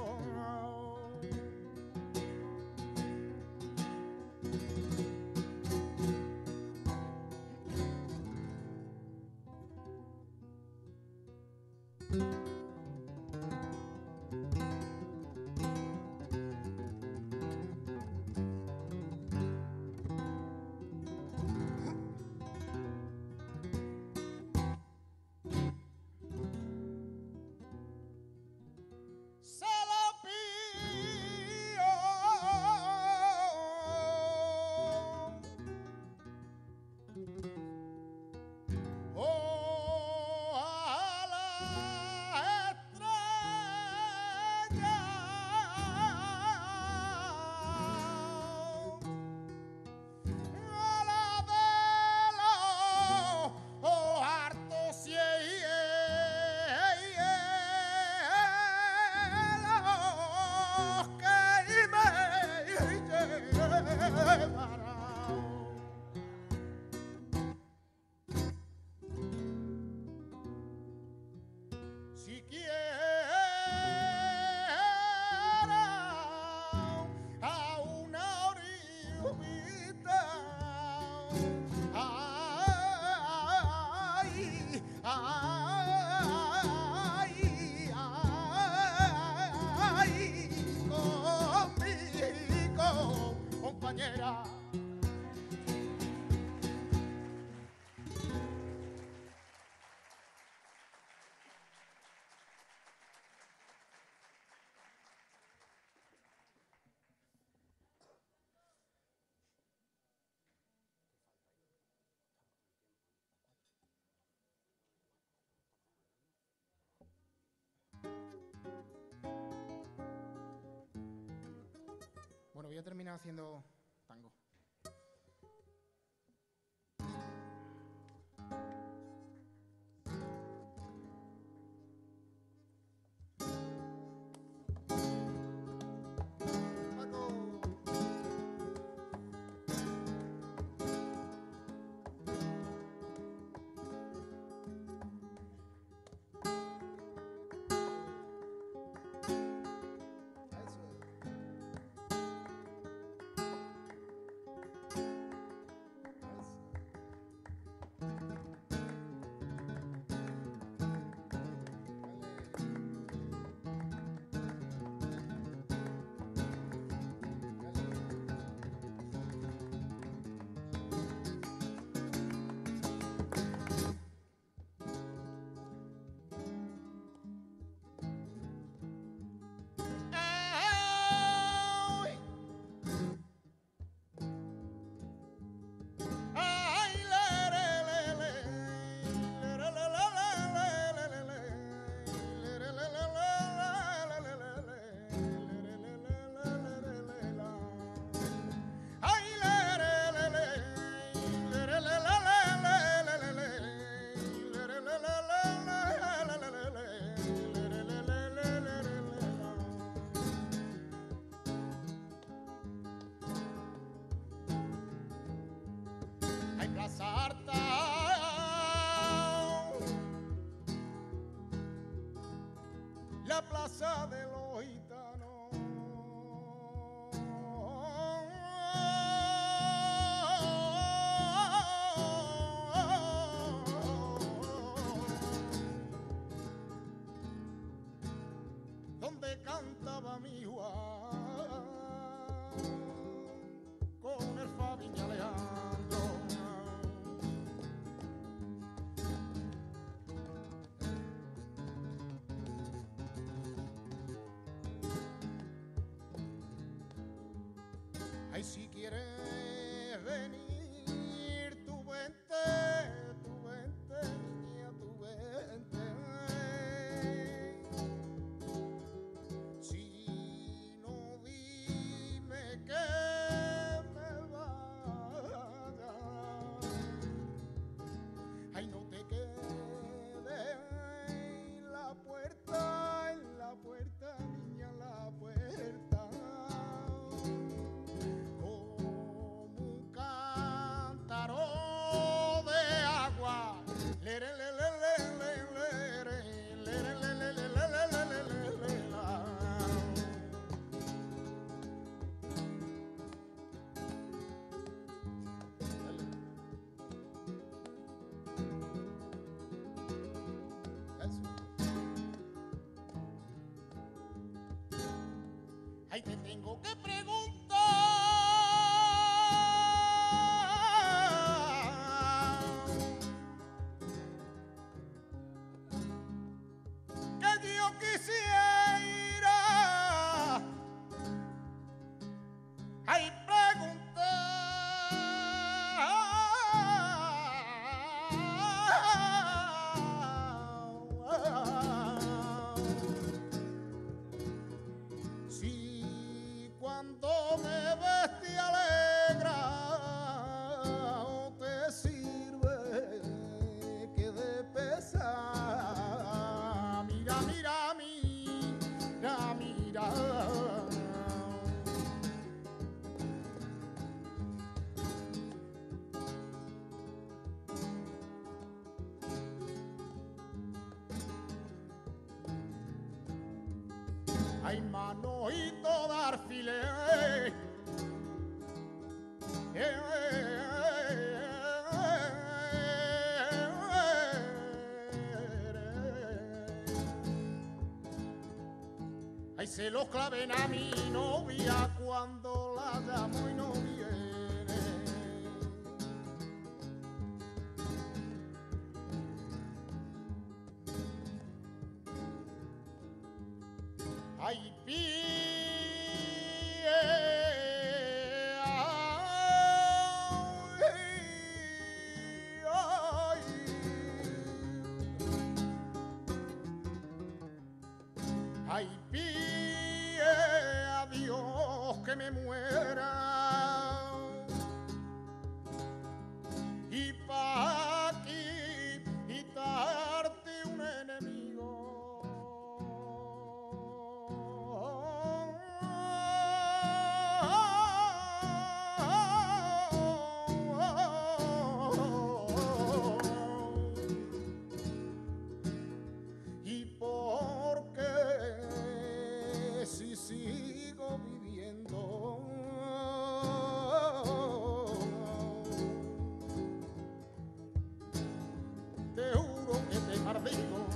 Bueno, voy a terminar haciendo tango. La plaza de los gitanos, donde cantaba mi Juan con el Fabián y Alejandro. Ay, si quieres venir, tú vente, tú vente, niña, tú vente. Si no, dime que me vaya. Ay, no te quedes en la puerta, en la puerta, niña, en la puerta. Ay, te tengo que preguntar que yo quisiera, ay, preguntar si cuando me ves te alegra o te sirve que de pesar. Mira, mira, mira, mira. Ay, manojito de alfiler, eh, eh, eh. Ay, se lo claven a mi novia cuando la llamo y no viene. Ay, pie, ay, ay, pie, a Dios que me muera y pa' quitarte un enemigo. Y porque si sigo viviendo te juro que te maldigo.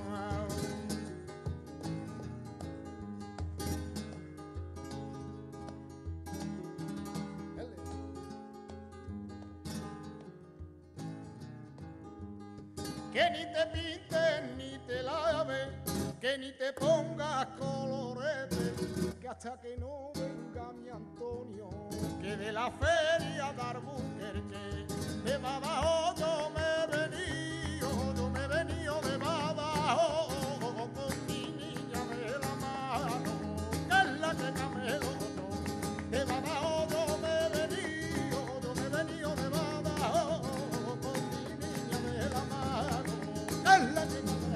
Que ni te pintes ni te laves, que ni te pongas colorete, que hasta que no venga mi Antonio, que de la feria de Albuquerque, de Badajoz yo me he venido, yo me he venido de Badajoz con mi niña de la mano, que es la que camelo yo. De Badajoz yo me he venido, yo me he venido de Badajoz con mi niña de la mano, que es la que camelo.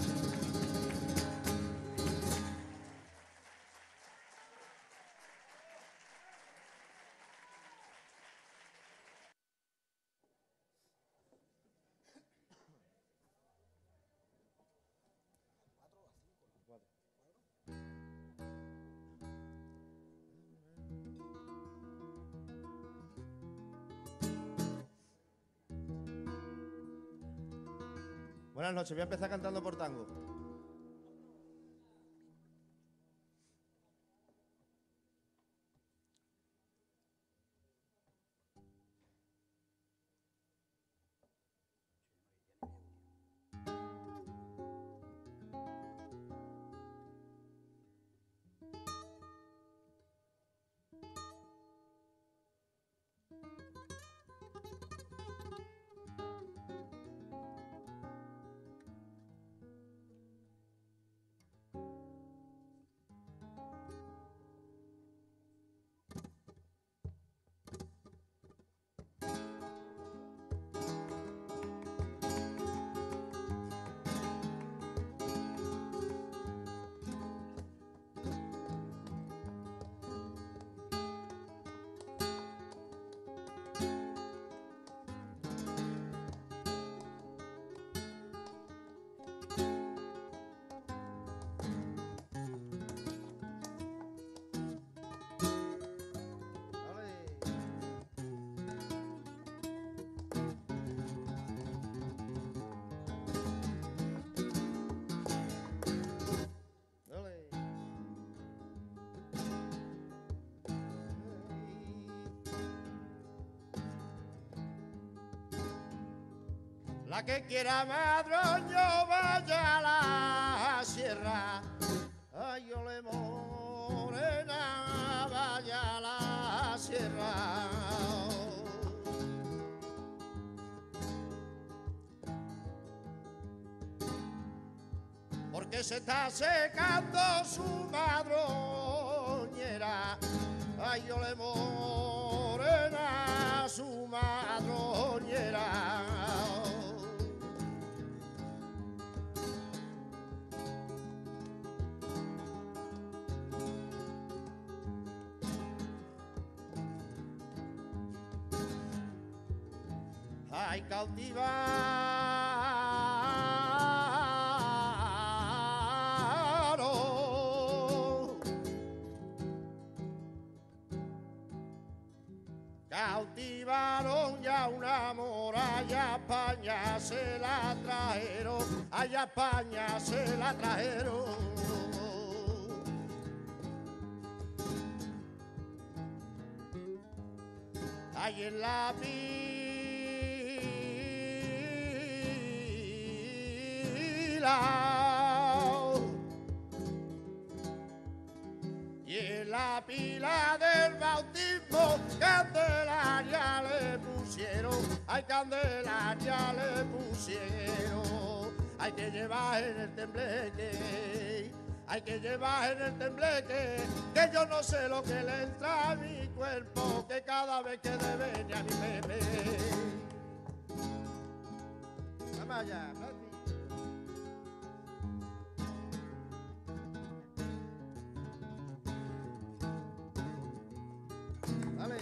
Buenas noches, voy a empezar cantando por tango. La que quiera madroño vaya a la sierra, ay, yo le morena vaya a la sierra. Porque se está secando su madroñera, ay, yo le morena su madroñera. Ay, cautivaron, cautivaron ya una muralla, a España se la trajeron, allá a España se la trajeron. Ahí en la y en la pila del bautismo Candelaria le pusieron, ay, Candelaria le pusieron, hay que llevar en el tembleque, hay que llevar en el tembleque, que yo no sé lo que le entra a mi cuerpo, que cada vez que devenga a mi bebé. Vamos allá, Francis. Dale.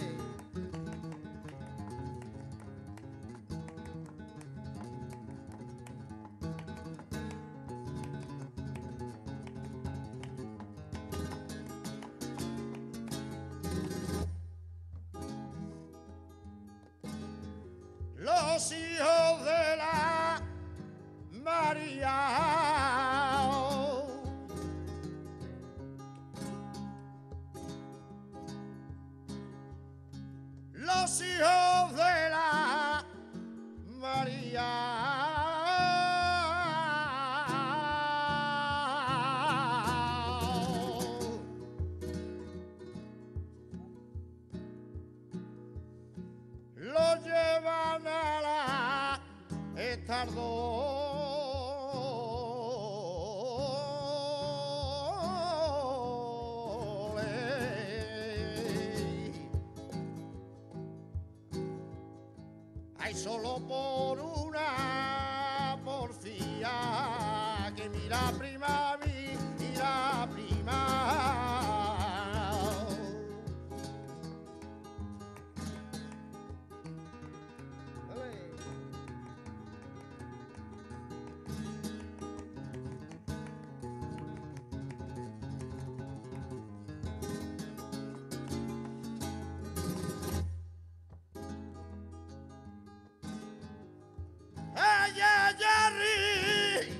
Los hijos de la María, los hijos de la María, lo llevan a la Estardole. Ay, solo por una porfía que mira prima, mira prima. Ay, ay, ay,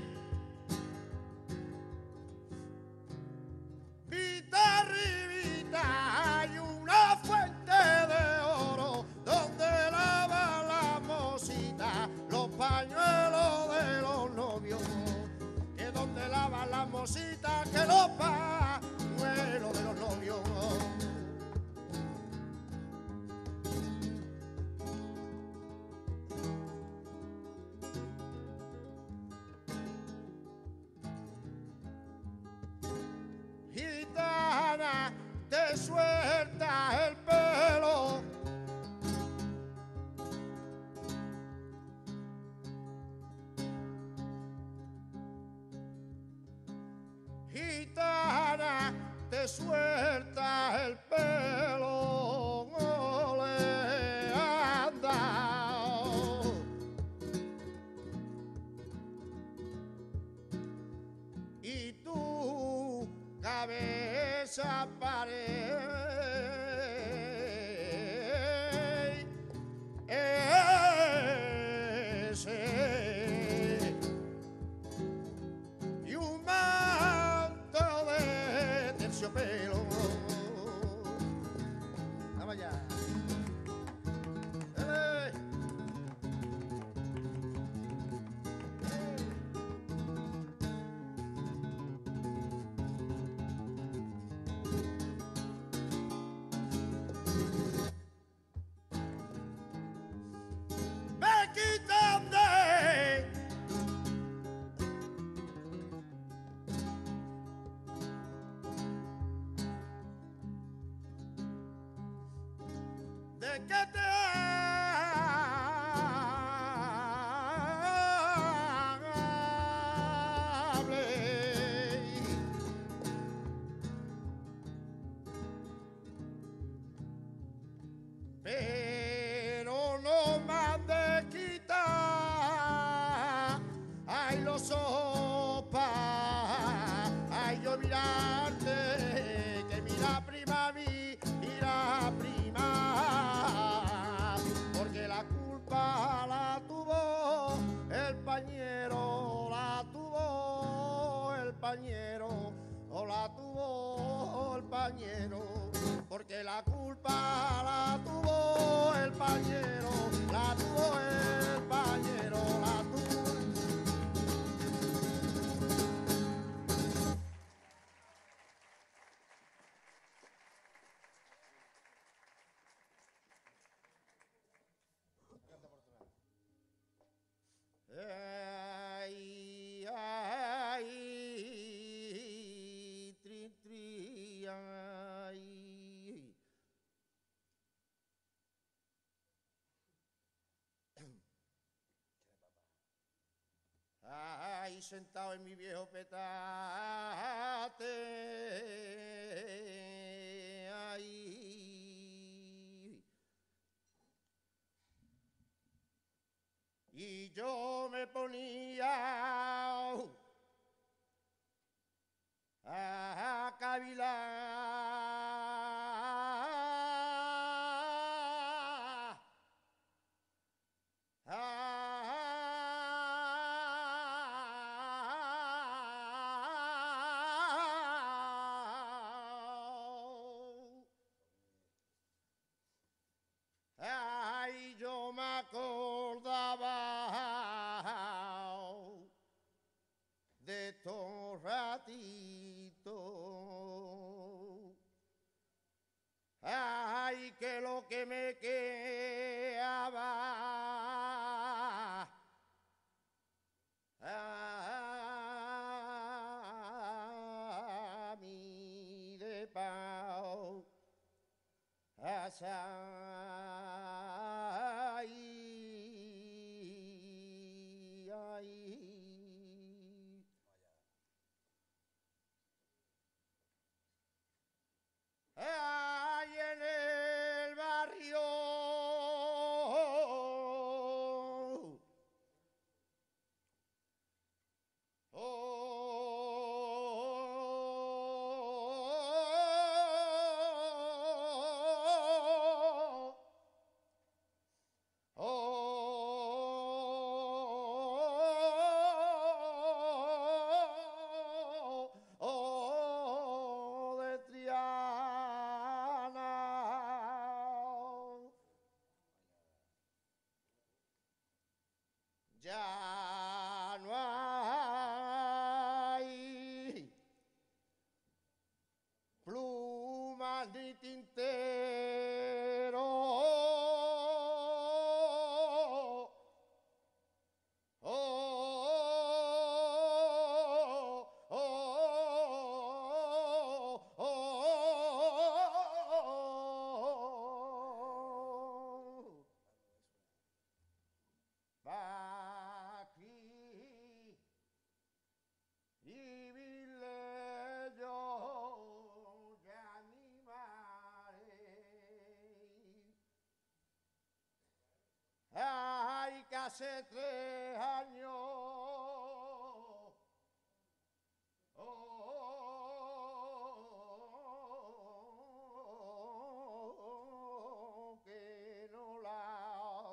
vita, rivita, hay una fuente de oro donde lava la mosita los pañuelos de los novios, que donde lava la mosita que los pañuelos de los novios. Gitana, te suelta el pelo, gitana, te suelta el pelo, ole, anda. Y tú cabeza parece y un manto de terciopelo. Vamos allá. Dale. Me quitan de de que te hable, pero no mande quitar, ay, los sopa, ay, yo mirarte, que mira prima, mira prima, porque la culpa la tuvo el pañero, la tuvo el pañero, o la tuvo el pañero, porque la culpa la tuvo el pañero, la tuvo el pañero, la tuvo. Ay, ay, sentado en mi viejo petate. Ay. Y yo me ponía a cavilar, ay, yo me acordaba de estos ratitos, ay, que lo que me quedaba a mí de pau, ay, ay. Ay, en el barrio ya no hay plumas ni tintero. Oh, oh, oh, oh, oh. Va aquí y vile yo ya mi madre. Ay, que hace tres años oh, que no la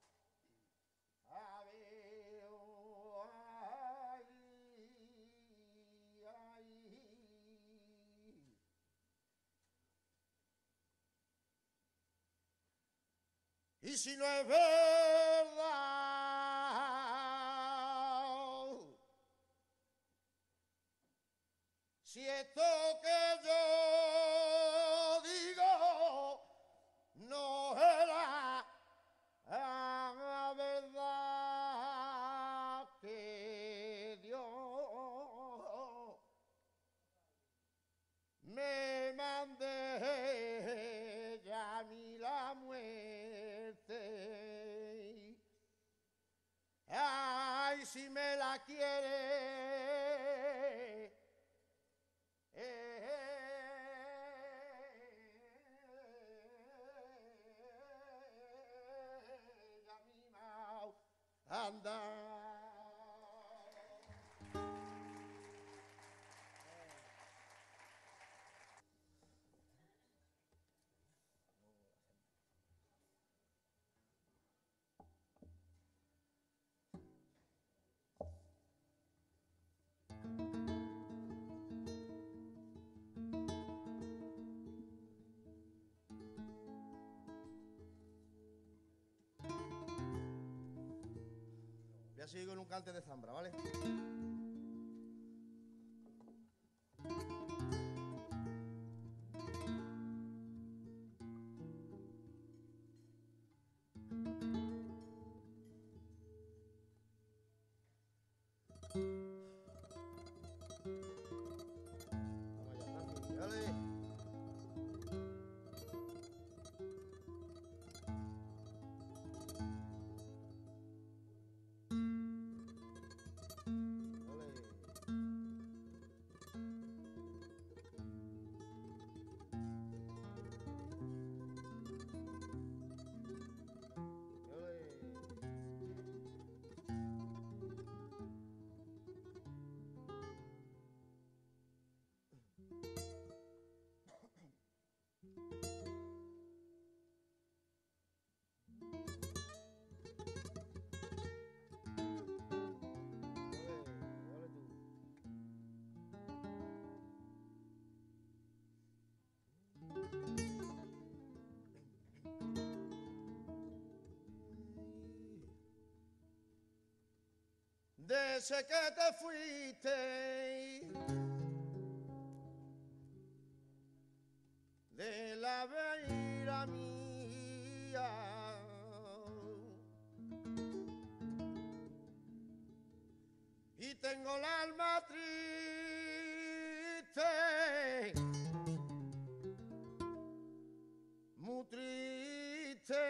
veo, ay, ay. Y si no es verdad, si esto que yo digo no era la verdad, que Dios me mande ya a mí la muerte. Ay, si me la quiere, ya mi mau anda. Voy a seguir con un cante de zambra, ¿vale? Vamos allá, Rafi, dale. desde que te fuiste de la vera mía, y tengo el alma triste, muy triste,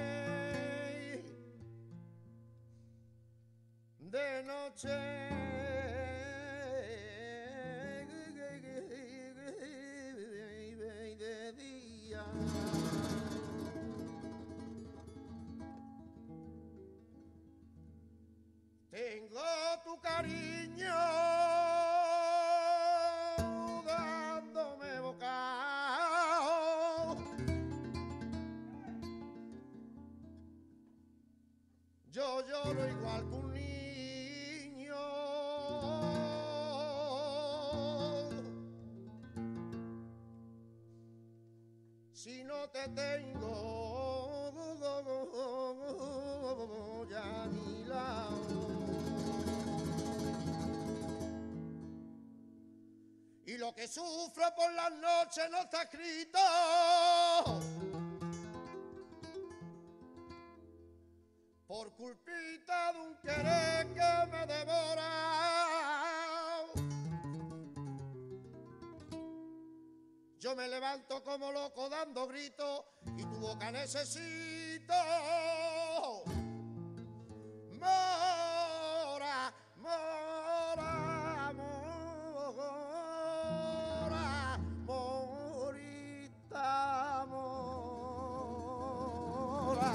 de noche y de día. Tengo tu cariño dándome bocado, yo lloro igual que un niño, si no te tengo ya a mi lado. Y lo que sufro por las noches no está escrito, por culpita de un querer que me devora. Yo me levanto como loco dando gritos y tu boca necesito. Mora, mora, mora, morita, mora.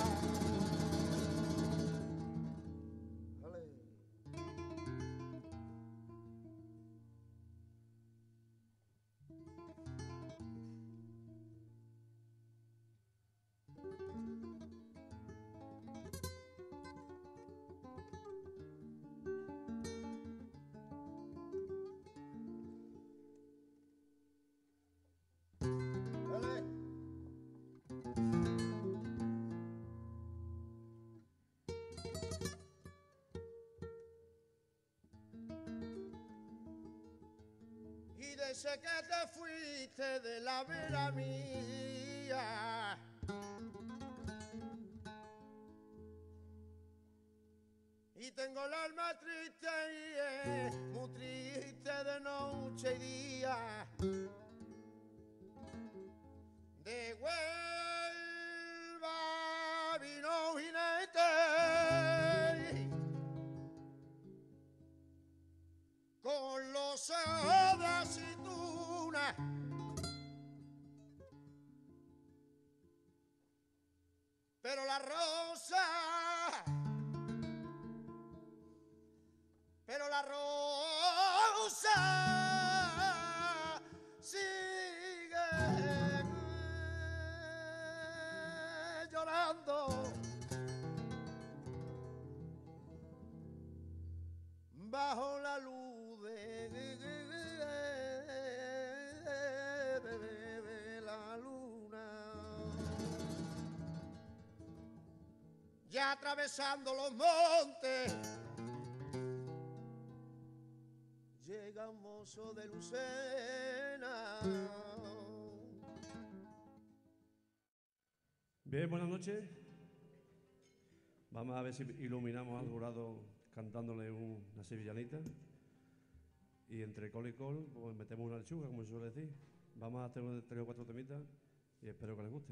Y desde que te fuiste de la vera mía, y tengo el alma triste y es muy triste de noche y día. De Huelva vino jinete con los ojos de aceituna, pero la rosa, pero la rosa sigue llorando bajo la luz de, de, de, de, de, de la luna, ya atravesando los montes llega un mozo de Lucena. Bien, buenas noches. Vamos a ver si iluminamos al jurado cantándole un, una sevillanita. Y entre col y col, pues metemos una lechuga, como se suele decir. Vamos a hacer tres o cuatro temitas y espero que les guste.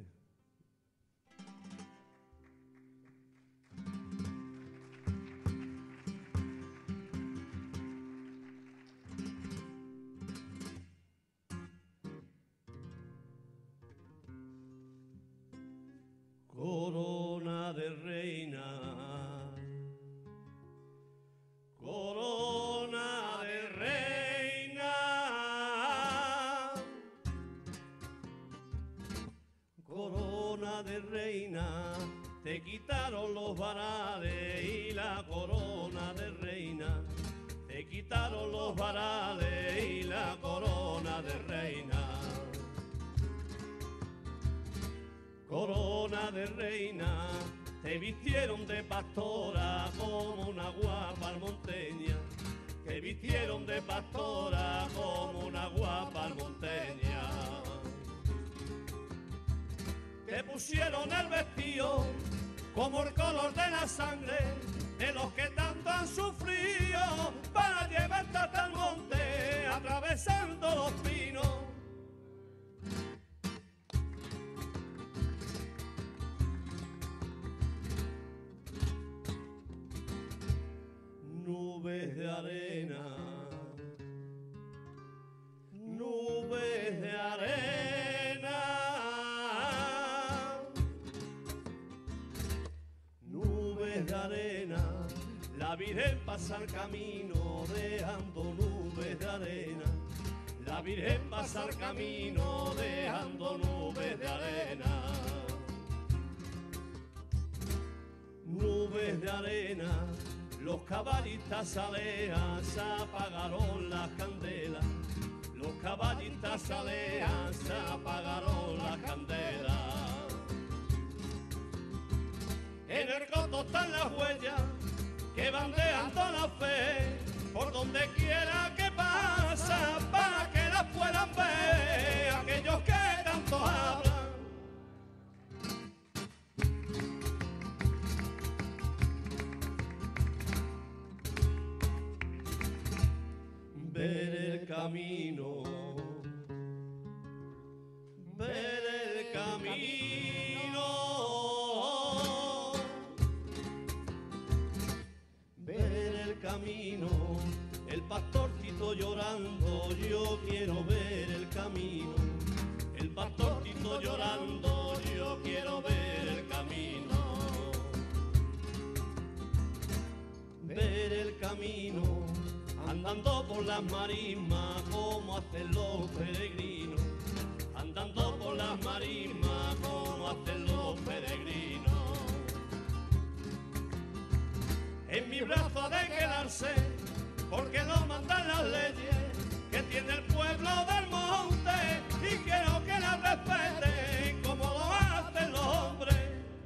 Corona de reina, corona de reina, corona de reina, te quitaron los varales y la corona de reina, te quitaron los varales y la corona de reina. Corona de reina, te vistieron de pastora como una guapa almonteña, te vistieron de pastora como una guapa almonteña. Te pusieron el vestido como el color de la sangre de los que tanto han sufrido para llevarte hasta el monte atravesando los pinos. Nubes de arena, nubes de arena, nubes de arena, la Virgen pasa el camino dejando nubes de arena, la Virgen pasa el camino dejando nubes de arena, nubes de arena. Los caballistas alean, se apagaron las candelas. Los caballistas alean, se apagaron las candelas. En el coto están las huellas que bandean toda la fe por donde quiera que pasa para que las puedan ver aquellos que tanto hablan. Ver el camino, ver el camino, ver el camino, el pastorcito llorando, yo quiero ver el camino, el pastorcito llorando, yo quiero ver el camino, ver el camino. Andando por las marismas como hacen los peregrinos, andando por las marismas como hacen los peregrinos. En mi brazo ha de quedarse porque lo mandan las leyes que tiene el pueblo del monte y quiero que la respeten como lo hacen los hombres.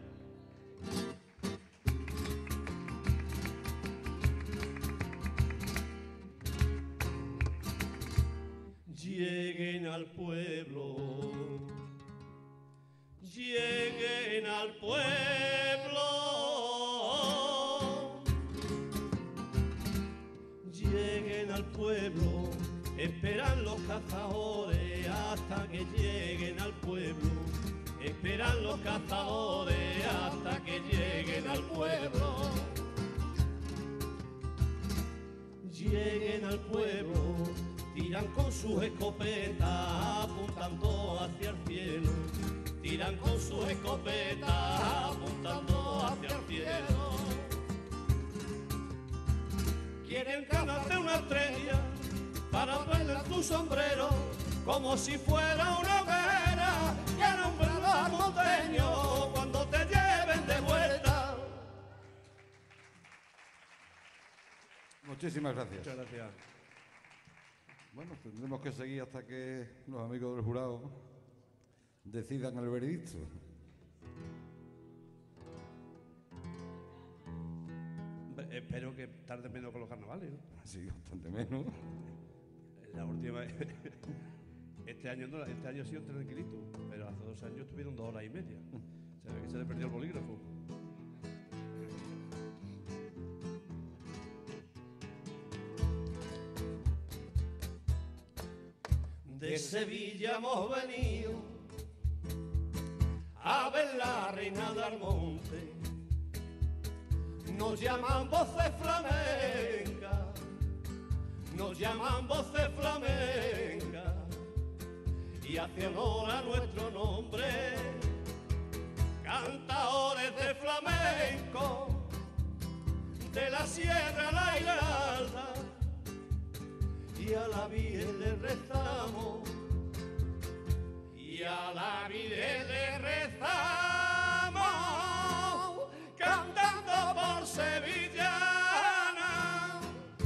Lleguen al pueblo, lleguen al pueblo, lleguen al pueblo, esperan los cazadores hasta que lleguen al pueblo, esperan los cazadores hasta que lleguen al pueblo, lleguen al pueblo. Tiran con sus escopetas apuntando hacia el cielo, tiran con sus escopetas apuntando hacia el cielo. Quieren ganarte una estrella para ponerle tu sombrero como si fuera una hoguera que alumbra los monteños cuando te lleven de vuelta. Muchísimas gracias. Muchas gracias. Bueno, tendremos que seguir hasta que los amigos del jurado decidan el veredicto. Espero que tarde menos con los carnavales, ¿no? Sí, bastante menos. La última este año no, este año ha sido tranquilito, pero hace dos años estuvieron dos horas y media. Se ve que se le perdió el bolígrafo. De Sevilla hemos venido a ver la reina de Almonte. Nos llaman voces flamencas, nos llaman voces flamencas, y hace honor a nuestro nombre, cantadores de flamenco, de la sierra a la Hiralda, y a la Virgen le rezamos, y a la Virgen le rezamos, cantando por sevillana.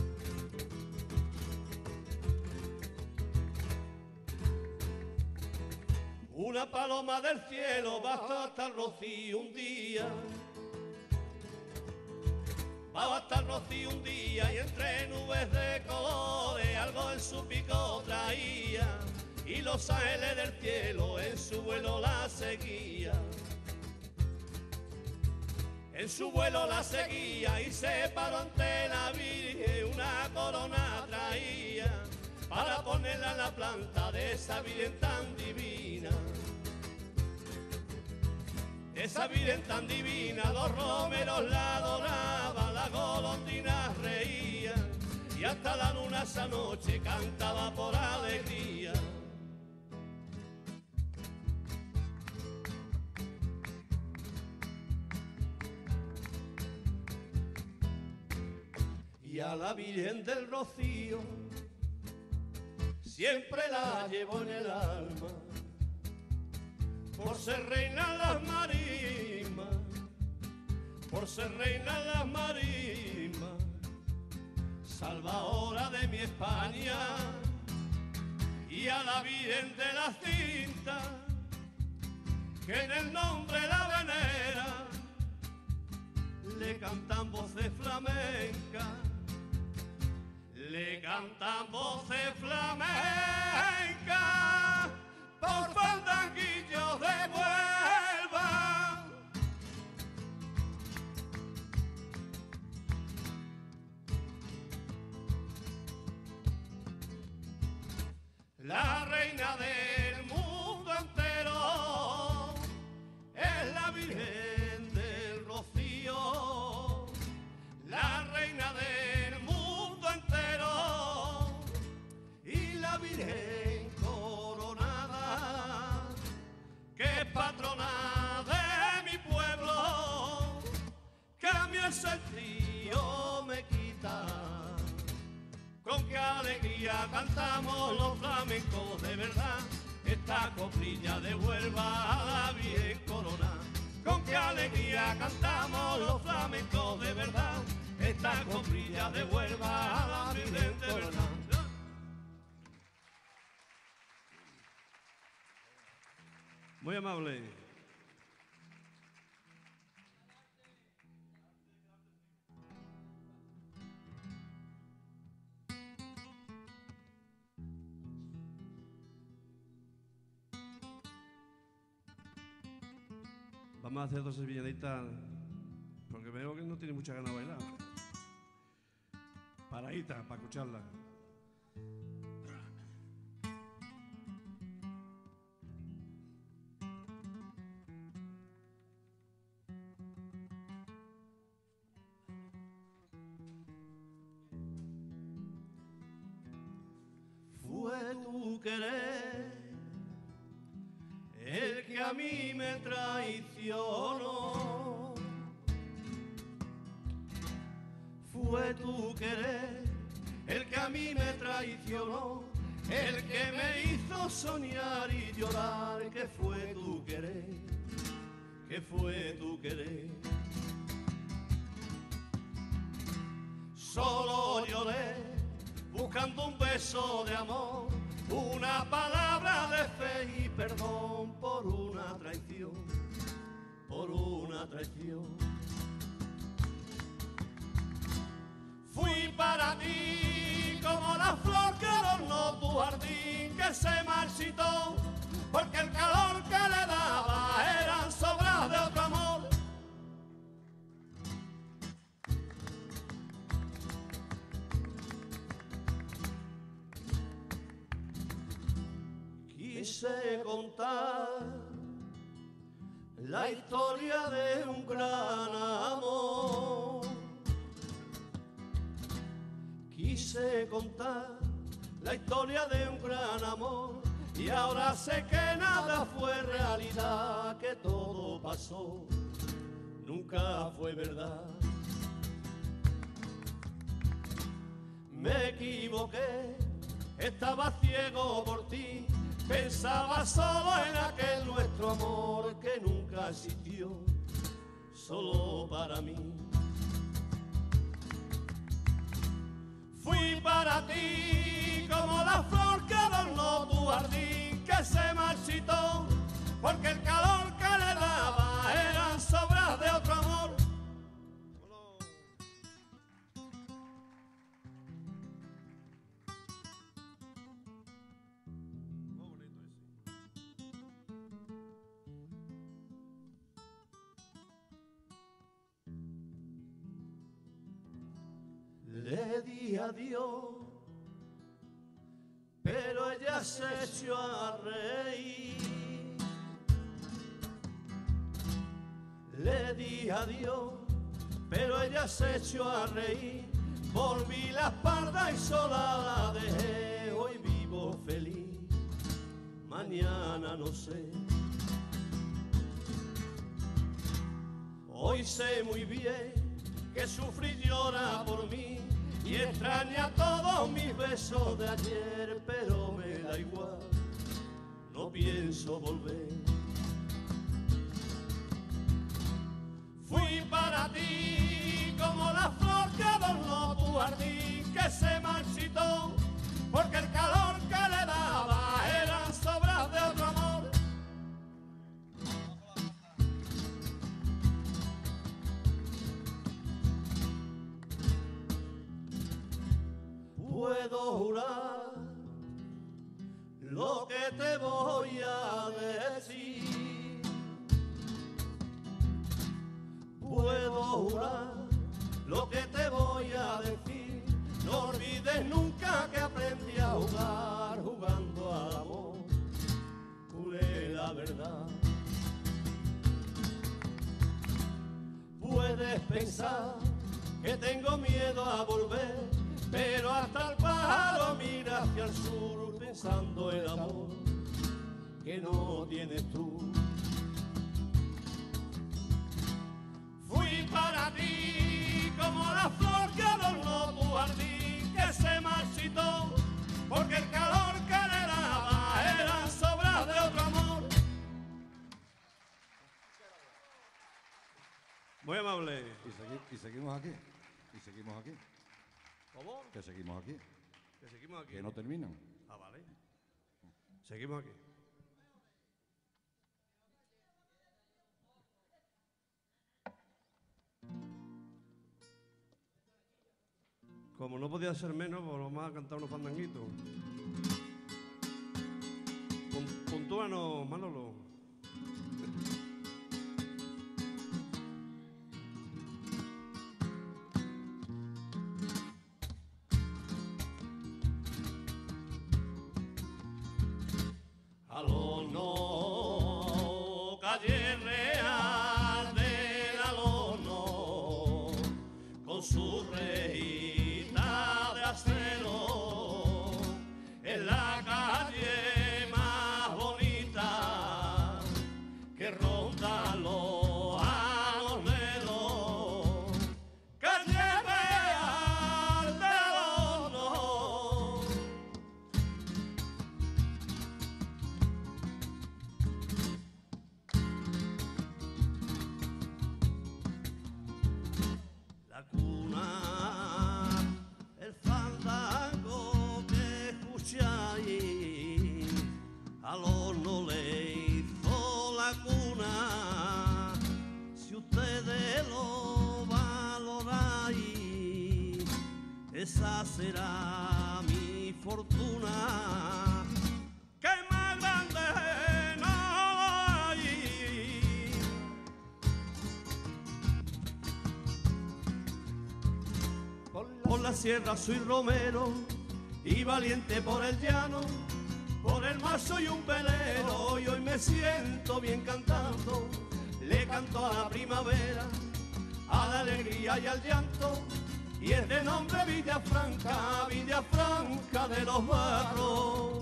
Una paloma del cielo bajó hasta el rocío un día, va hasta el rocío un día y entre nubes de colores algo en su pico traía y los ángeles del cielo en su vuelo la seguían. En su vuelo la seguía y se paró ante la Virgen, una corona traía para ponerla en la planta de esa Virgen tan divina. De esa Virgen tan divina, los romeros la adoraban, las golondrinas reían y hasta la luna esa noche cantaba por alegría. Y a la Virgen del Rocío siempre la llevo en el alma, por ser reina las marismas, por ser reina las marismas, salvadora de mi España. Y a la Virgen de la Cinta, que en el nombre la venera, le cantan voces flamencas, le cantan voces flamencas por fandanguillos de Huelva. La reina del mundo entero es la Virgen del Rocío, la reina del mundo entero y la Virgen coronada, que es patrona de mi pueblo, que a mí ese frío me quita. Con qué alegría cantamos los flamencos de verdad, esta coplilla de Huelva a la Virgen corona. Con qué alegría cantamos los flamencos de verdad, esta coplilla de Huelva a la Virgen de verdad. Muy amable. Vamos a hacer dos sevillanitas, porque veo que no tiene mucha ganas de bailar. Paradita, para escucharla. Fue tu querer el que a mí me traicionó, fue tu querer el que a mí me traicionó, el que me hizo soñar y llorar, que fue tu querer, que fue tu querer. Solo lloré buscando un beso de amor, una palabra de fe y perdón por una traición, por una traición. Fui para ti como la flor que adornó tu jardín, que se marchitó porque el calor que le daba eran sobras de otro amor. Quise contar la historia de un gran amor. Quise contar la historia de un gran amor y ahora sé que nada fue realidad, que todo pasó, nunca fue verdad. Me equivoqué, estaba ciego por ti, pensaba solo en aquel nuestro amor que nunca existió, solo para mí. Fui para ti como la flor que adornó tu jardín, que se marchitó porque el calor que le daba eran sobras de otro amor. le di adiós, pero ella se echó a reír. Le di adiós, pero ella se echó a reír. Volví la espalda y sola la dejé. Hoy vivo feliz, mañana no sé. Hoy sé muy bien que sufrí y llora por mí y extraña todos mis besos de ayer, pero me da igual, no pienso volver. Fui para ti como la flor que adornó tu jardín, que se marchitó porque el calor que le daba eran sobras de otro amor. Puedo jurar lo que te voy a decir. Puedo jurar lo que te voy a decir. No olvides nunca que aprendí a jugar, jugando al amor. Juré la verdad. Puedes pensar que tengo miedo a volver, pero hasta el pájaro mira hacia el sur pensando el amor que no tienes tú. Fui para ti como la flor que adornó tu jardín, que se marchitó porque el calor que le daba eran sobras de otro amor. Muy amable. Y, segui y seguimos aquí. Y seguimos aquí. ¿Cómo? Que seguimos aquí. Que seguimos aquí. Que no terminan. Ah, vale. Seguimos aquí. Como no podía ser menos, pues vamos a cantar unos fandanguitos. Pun- Puntúanos, Manolo. Al horno, calle real del Alorno, con su rejita de acero, en la calle más bonita que ronda los alorneros, calle real del Alorno. La cuna, el fandango que escucháis, al horno le hizo la cuna. Si ustedes lo valoráis, esa será mi fortuna. Que más grande no hay. Por la sierra soy romero y valiente por el llano, por el mar soy un velero y hoy me siento bien cantando. Le canto a la primavera, a la alegría y al llanto, y es de nombre Villafranca, Villafranca de los Barros.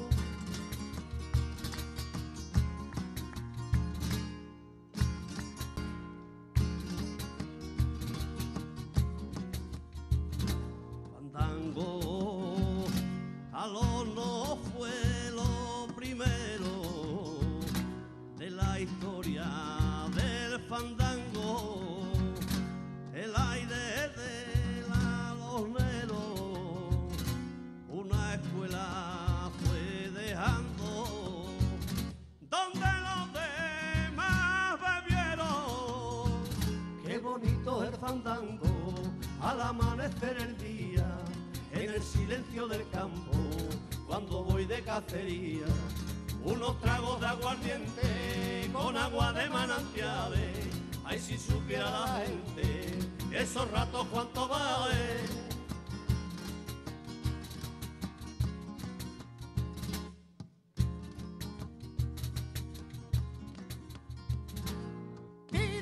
Fandango, al horno fue lo primero de la historia del fandango, el aire del alornero, una escuela fue dejando, donde los demás bebieron. Qué bonito el fandango, al amanecer el día, en el silencio del campo, cuando voy de cacería, unos tragos de aguardiente con agua de manantiales. Ay, si supiera la gente esos ratos cuánto vale.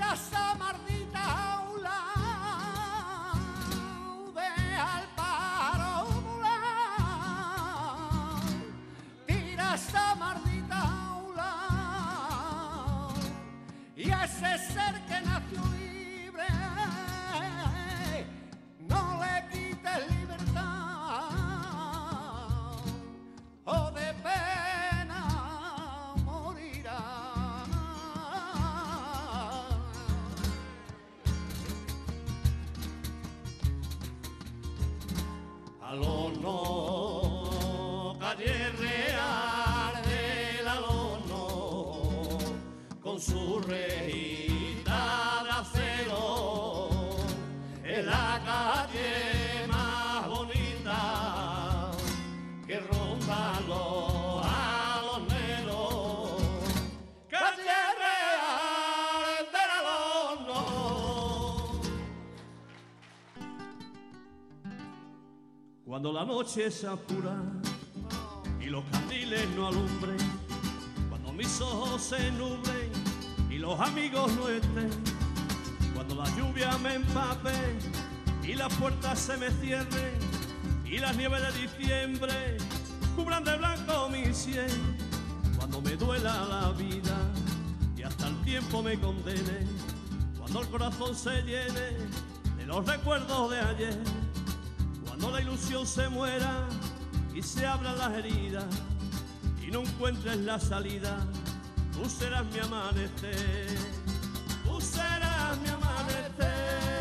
tira esa maldita jaula, deja al pájaro volar, tira esa maldita jaula, y a ese ser que nació libre, no le quites libertad, o de pena morirá. Al horno, calle real del Alorno, con su rejita de acero, es la calle más bonita que rondan los alorneros. Calle real del Alorno. Cuando la noche se oscura y los candiles no alumbren, cuando mis ojos se nublen y los amigos no estén, cuando la lluvia me empape y las puertas se me cierren y las nieves de diciembre cubran de blanco mi sien, cuando me duela la vida y hasta el tiempo me condene, cuando el corazón se llene de los recuerdos de ayer, cuando la ilusión se muera y se abran las heridas y no encuentres la salida, tú serás mi amanecer, tú serás mi amanecer.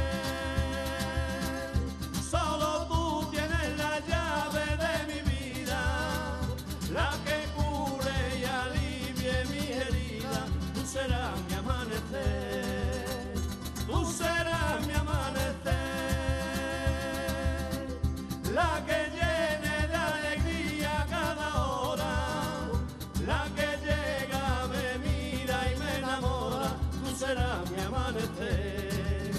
Solo tú tienes la llave de mi vida, la que cure y alivie mis heridas, tú serás mi amanecer, tú serás mi amanecer. La que llene de alegría cada hora, la que llega, me mira y me enamora, tú serás mi amanecer.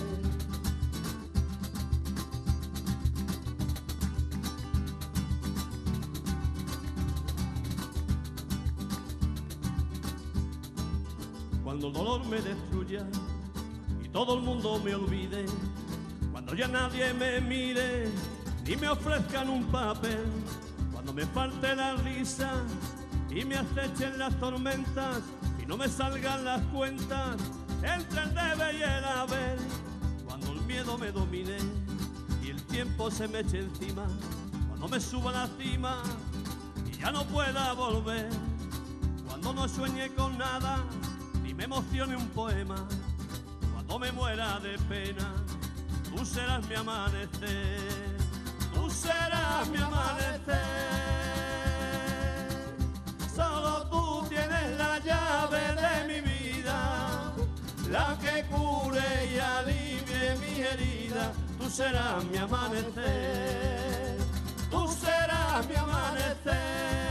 Cuando el dolor me destruya y todo el mundo me olvide, cuando ya nadie me mire y me ofrezcan un papel, cuando me falte la risa y me acechen las tormentas y no me salgan las cuentas entre el debe y el haber, cuando el miedo me domine y el tiempo se me eche encima, cuando me suba a la cima y ya no pueda volver, cuando no sueñe con nada ni me emocione un poema, cuando me muera de pena, tú serás mi amanecer. Tú serás mi amanecer, solo tú tienes la llave de mi vida, la que cure y alivie mis heridas, tú serás mi amanecer, tú serás mi amanecer,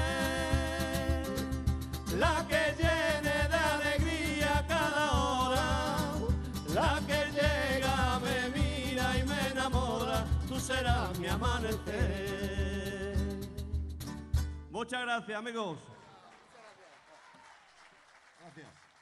la que llene de alegría cada hora, la que llega, me mira y me enamora, tú serás mi amanecer. Muchas gracias, amigos. Gracias.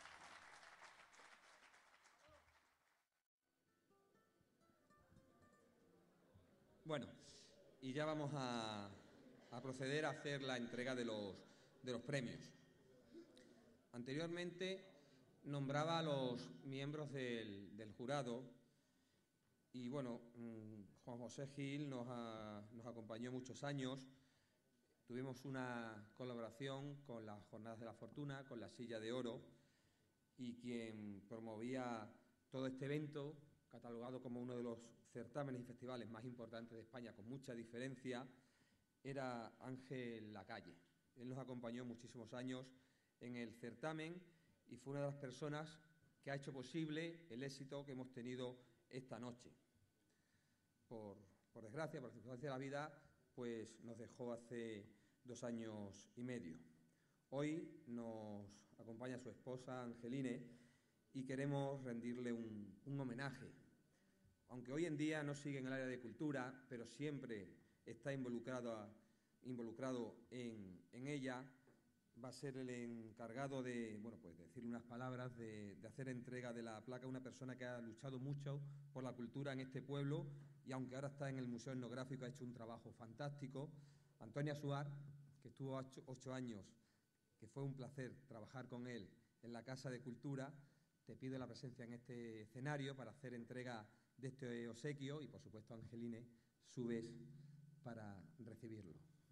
Bueno, y ya vamos a, a proceder a hacer la entrega de los, de los premios. Anteriormente nombraba a los miembros del, del jurado y, bueno, Juan José Gil nos, ha, nos acompañó muchos años. Tuvimos una colaboración con las Jornadas de la Fortuna, con la Silla de Oro, y quien promovía todo este evento, catalogado como uno de los certámenes y festivales más importantes de España, con mucha diferencia, era Ángel Lacalle. Él nos acompañó muchísimos años en el certamen y fue una de las personas que ha hecho posible el éxito que hemos tenido esta noche. Por, por desgracia, por circunstancias de la vida, pues nos dejó hace dos años y medio. Hoy nos acompaña su esposa, Angeline, y queremos rendirle un, un homenaje. Aunque hoy en día no sigue en el área de cultura, pero siempre está involucrado, a, involucrado en, en ella, va a ser el encargado de, bueno, pues decir unas palabras, de, de hacer entrega de la placa a una persona que ha luchado mucho por la cultura en este pueblo y aunque ahora está en el Museo Etnográfico ha hecho un trabajo fantástico. Antonia Suar, que estuvo ocho, ocho años, que fue un placer trabajar con él en la Casa de Cultura, te pido la presencia en este escenario para hacer entrega de este obsequio y, por supuesto, Angeline, subes para recibirlo.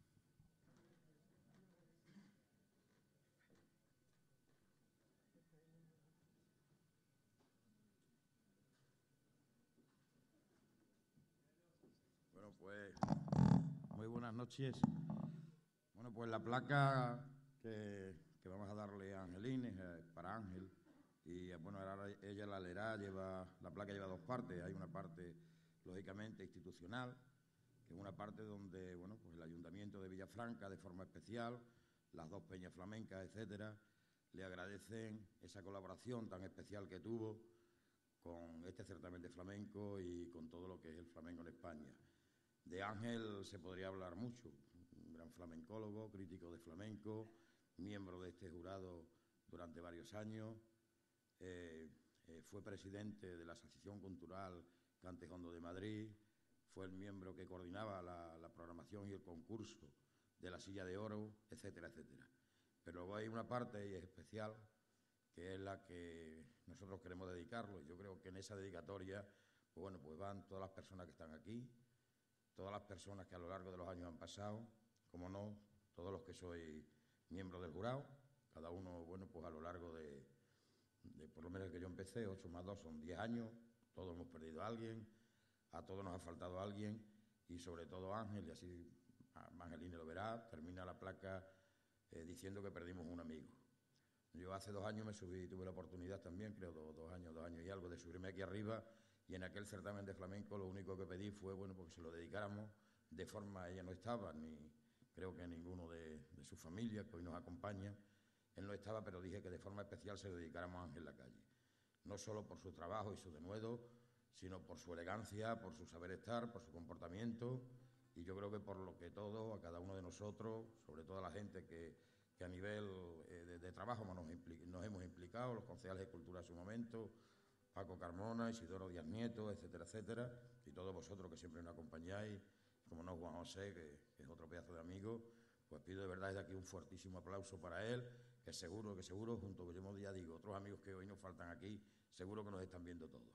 Bueno, pues muy buenas noches. Bueno, pues la placa que, que vamos a darle a Angeline es para Ángel y bueno, ahora ella la leerá. Lleva, la placa lleva dos partes. Hay una parte, lógicamente, institucional, que es una parte donde, bueno, pues el Ayuntamiento de Villafranca, de forma especial, las dos peñas flamencas, etcétera, le agradecen esa colaboración tan especial que tuvo con este certamen de flamenco y con todo lo que es el flamenco en España. De Ángel se podría hablar mucho, un gran flamencólogo, crítico de flamenco, miembro de este jurado durante varios años, eh, eh, fue presidente de la Asociación Cultural Cantejondo de Madrid, fue el miembro que coordinaba la, la programación y el concurso de la Silla de Oro, etcétera, etcétera. Pero luego hay una parte, y es especial, que es la que nosotros queremos dedicarlo. Yo creo que en esa dedicatoria, pues bueno, pues van todas las personas que están aquí, todas las personas que a lo largo de los años han pasado, como no, todos los que sois miembros del jurado, cada uno, bueno, pues a lo largo de, de por lo menos que yo empecé, ocho más dos son diez años, todos hemos perdido a alguien, a todos nos ha faltado alguien, y sobre todo Ángel, y así Angeline lo verá, termina la placa eh, diciendo que perdimos un amigo. Yo hace dos años me subí, tuve la oportunidad también, creo, dos, dos años, dos años y algo, de subirme aquí arriba, y en aquel certamen de flamenco lo único que pedí fue, bueno, porque se lo dedicáramos de forma, ella no estaba, ni creo que ninguno de, de su familia, que hoy nos acompaña, él no estaba, pero dije que de forma especial se lo dedicáramos a Ángel Lacalle. No solo por su trabajo y su denuedo, sino por su elegancia, por su saber estar, por su comportamiento, y yo creo que por lo que todos, a cada uno de nosotros, sobre todo a la gente que, que a nivel eh, de, de trabajo nos, nos hemos implicado, los concejales de Cultura en su momento, Paco Carmona, Isidoro Díaz Nieto, etcétera, etcétera, y todos vosotros que siempre nos acompañáis, como no Juan José, que, que es otro pedazo de amigo, pues pido de verdad desde aquí un fuertísimo aplauso para él, que seguro, que seguro, junto con, yo ya digo, otros amigos que hoy nos faltan aquí, seguro que nos están viendo todos.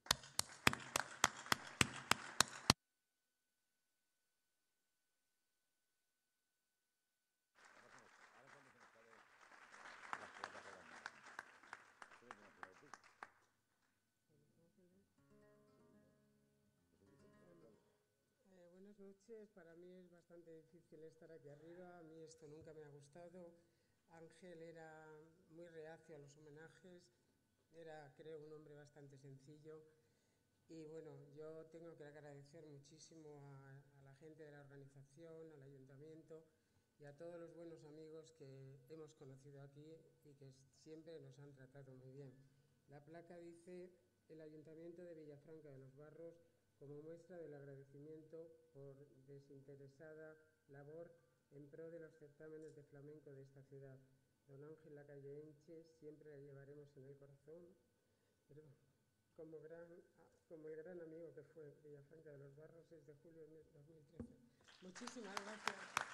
Noches. Para mí es bastante difícil estar aquí arriba, a mí esto nunca me ha gustado. Ángel era muy reacio a los homenajes, era, creo, un hombre bastante sencillo y bueno, yo tengo que agradecer muchísimo a, a la gente de la organización, al ayuntamiento y a todos los buenos amigos que hemos conocido aquí y que siempre nos han tratado muy bien. La placa dice: el Ayuntamiento de Villafranca de los Barros, como muestra del agradecimiento por desinteresada labor en pro de los certámenes de flamenco de esta ciudad. Don Ángel Lacalle Enche, siempre la llevaremos en el corazón, pero como, gran, como el gran amigo que fue Villafranca de los Barros, es de julio de dos mil trece. Muchísimas gracias.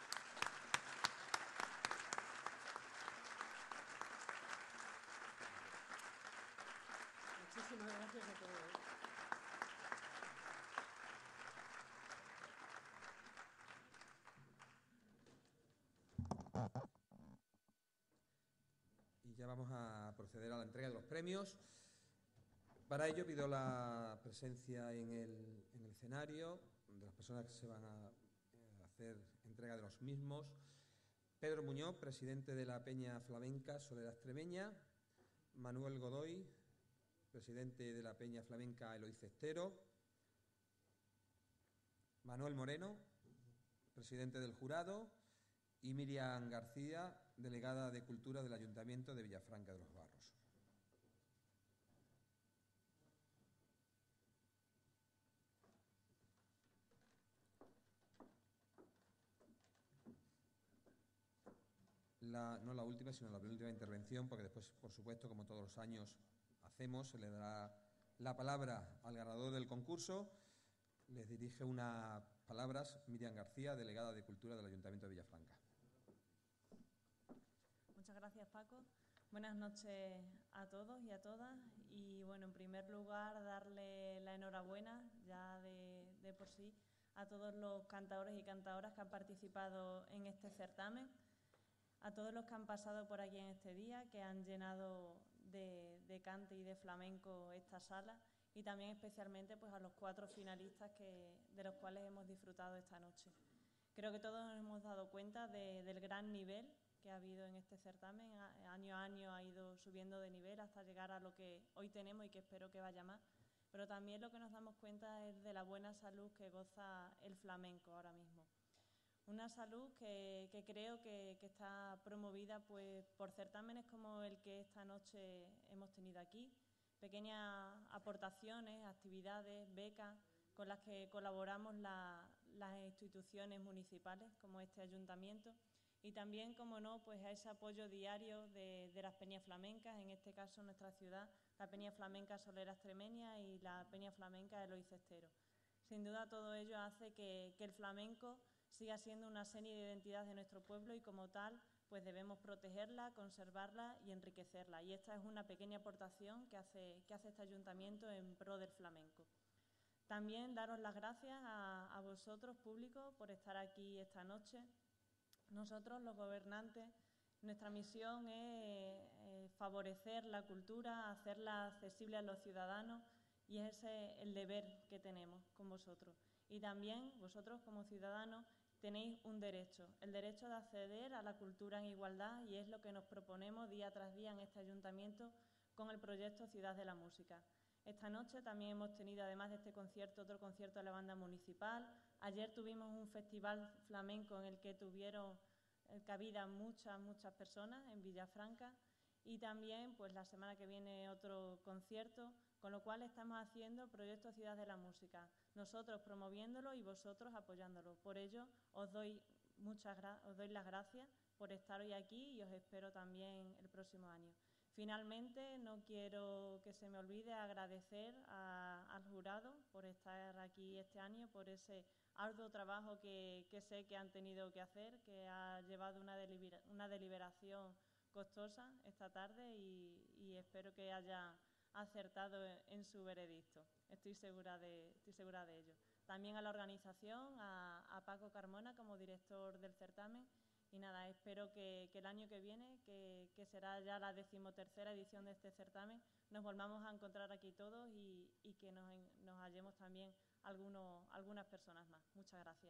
Muchísimas gracias a todos. Y ya vamos a proceder a la entrega de los premios. Para ello pido la presencia en el, en el escenario de las personas que se van a, a hacer entrega de los mismos. Pedro Muñoz, presidente de la Peña Flamenca Soledad Extremeña. Manuel Godoy, presidente de la Peña Flamenca Eloy Cestero. Manuel Moreno, presidente del jurado. Y Miriam García, delegada de Cultura del Ayuntamiento de Villafranca de los Barros. la, no la última, sino la penúltima intervención, porque después, por supuesto, como todos los años hacemos, se le dará la palabra al ganador del concurso. Les dirige unas palabras Miriam García, delegada de Cultura del Ayuntamiento de Villafranca. Muchas gracias, Paco. Buenas noches a todos y a todas. Y bueno, en primer lugar, darle la enhorabuena ya de, de por sí a todos los cantadores y cantadoras que han participado en este certamen, a todos los que han pasado por aquí en este día, que han llenado de, de cante y de flamenco esta sala, y también especialmente pues, a los cuatro finalistas que, de los cuales hemos disfrutado esta noche. Creo que todos nos hemos dado cuenta de, del gran nivel que ha habido en este certamen. A, año a año ha ido subiendo de nivel hasta llegar a lo que hoy tenemos y que espero que vaya más. Pero también lo que nos damos cuenta es de la buena salud que goza el flamenco ahora mismo. Una salud que, que creo que, que está promovida pues, por certámenes como el que esta noche hemos tenido aquí, pequeñas aportaciones, actividades, becas con las que colaboramos la, las instituciones municipales como este ayuntamiento, y también, como no, pues a ese apoyo diario de, de las peñas flamencas, en este caso en nuestra ciudad, la Peña Flamenca Solera Extremeña y la Peña Flamenca Eloy Cestero. Sin duda todo ello hace que, que el flamenco siga siendo una seña de identidad de nuestro pueblo y como tal pues debemos protegerla, conservarla y enriquecerla. Y esta es una pequeña aportación que hace, que hace este ayuntamiento en pro del flamenco. También daros las gracias a, a vosotros, público, por estar aquí esta noche. Nosotros, los gobernantes, nuestra misión es eh, favorecer la cultura, hacerla accesible a los ciudadanos, y ese es el deber que tenemos con vosotros. Y también vosotros como ciudadanos tenéis un derecho, el derecho de acceder a la cultura en igualdad, y es lo que nos proponemos día tras día en este ayuntamiento con el proyecto Ciudad de la Música. Esta noche también hemos tenido, además de este concierto, otro concierto de la banda municipal. Ayer tuvimos un festival flamenco en el que tuvieron cabida muchas, muchas personas en Villafranca, y también pues la semana que viene otro concierto, con lo cual estamos haciendo proyecto Ciudad de la Música, nosotros promoviéndolo y vosotros apoyándolo. Por ello os doy, muchas os doy las gracias por estar hoy aquí y os espero también el próximo año. Finalmente, no quiero que se me olvide agradecer a, al jurado por estar aquí este año, por ese arduo trabajo que, que sé que han tenido que hacer, que ha llevado una, delibera, una deliberación costosa esta tarde, y, y espero que haya acertado en su veredicto. Estoy segura de, estoy segura de ello. También a la organización, a, a Paco Carmona como director del certamen. Y nada, espero que, que el año que viene, que, que será ya la decimotercera edición de este certamen, nos volvamos a encontrar aquí todos y, y que nos, nos hallemos también algunos, algunas personas más. Muchas gracias.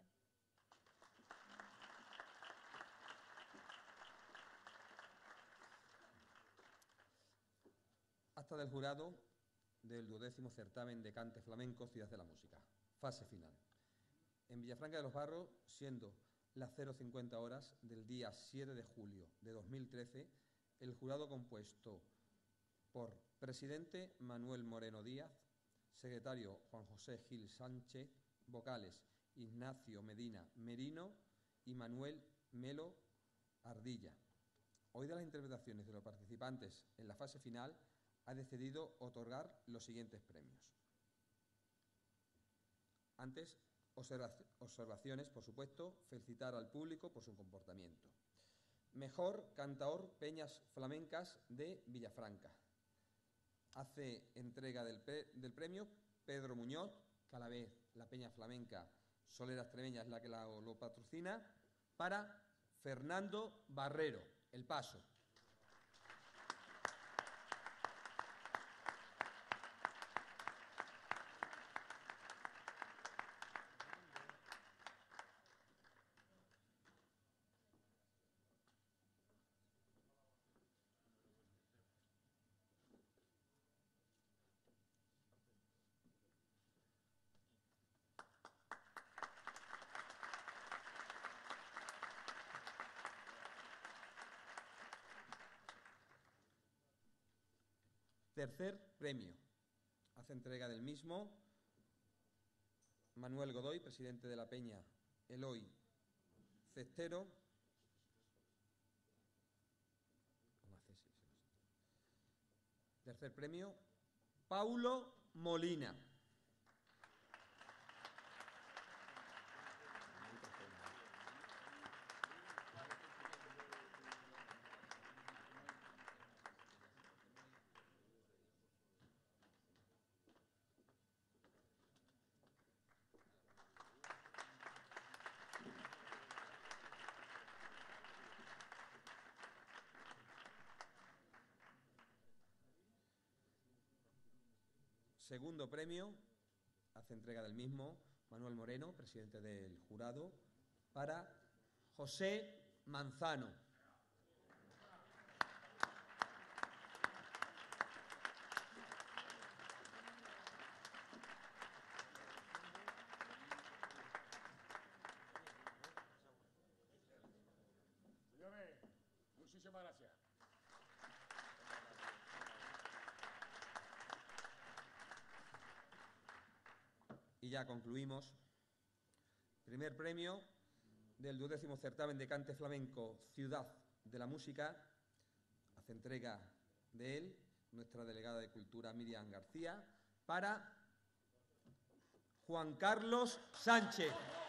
Acta del jurado del duodécimo certamen de cante flamenco Ciudad de la Música. Fase final. En Villafranca de los Barros, siendo las cero cincuenta horas del día siete de julio de dos mil trece, el jurado compuesto por presidente Manuel Moreno Díaz, secretario Juan José Gil Sánchez, vocales Ignacio Medina Merino y Manuel Melo Ardilla. Oídas las interpretaciones de los participantes en la fase final, ha decidido otorgar los siguientes premios. Antes, observaciones, por supuesto, felicitar al público por su comportamiento. Mejor cantaor Peñas Flamencas de Villafranca. Hace entrega del, pre, del premio Pedro Muñoz, que a la vez la Peña Flamenca Solera Extremeña es la que la, lo patrocina, para Fernando Barrero, El Paso. Tercer premio. Hace entrega del mismo Manuel Godoy, presidente de la Peña Eloy Cestero, Tercer premio, Paulo Molina. Segundo premio, hace entrega del mismo Manuel Moreno, presidente del jurado, para José Manzano. Señores, muchísimas gracias. Y ya concluimos. Primer premio del duodécimo certamen de cante flamenco Ciudad de la Música. Hace entrega de él nuestra delegada de Cultura Miriam García para Juan Carlos Sánchez.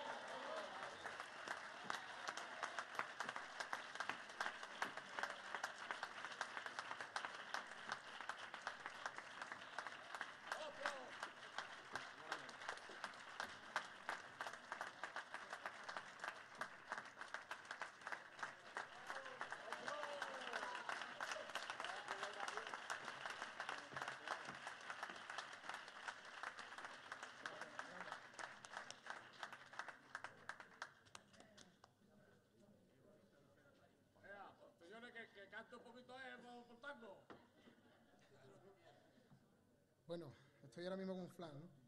Canta un poquito eh, por tango. Bueno, estoy ahora mismo con un flan, ¿no?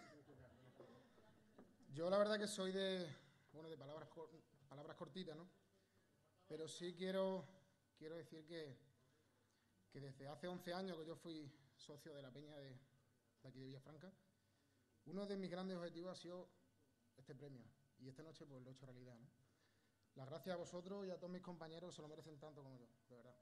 Yo la verdad que soy de, bueno, de palabras, palabras cortitas, ¿no? Pero sí quiero, quiero decir que, que desde hace once años que yo fui socio de la peña de, de aquí de Villafranca, uno de mis grandes objetivos ha sido este premio. Y esta noche pues lo he hecho realidad, ¿no? Las gracias a vosotros y a todos mis compañeros, se lo merecen tanto como yo, de verdad.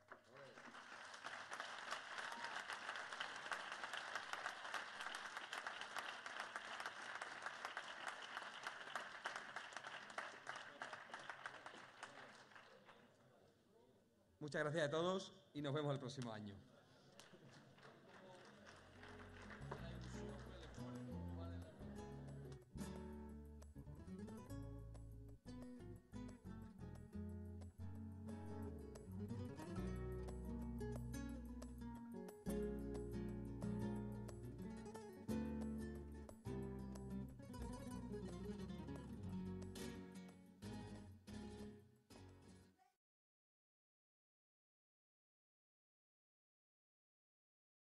Muchas gracias a todos y nos vemos el próximo año.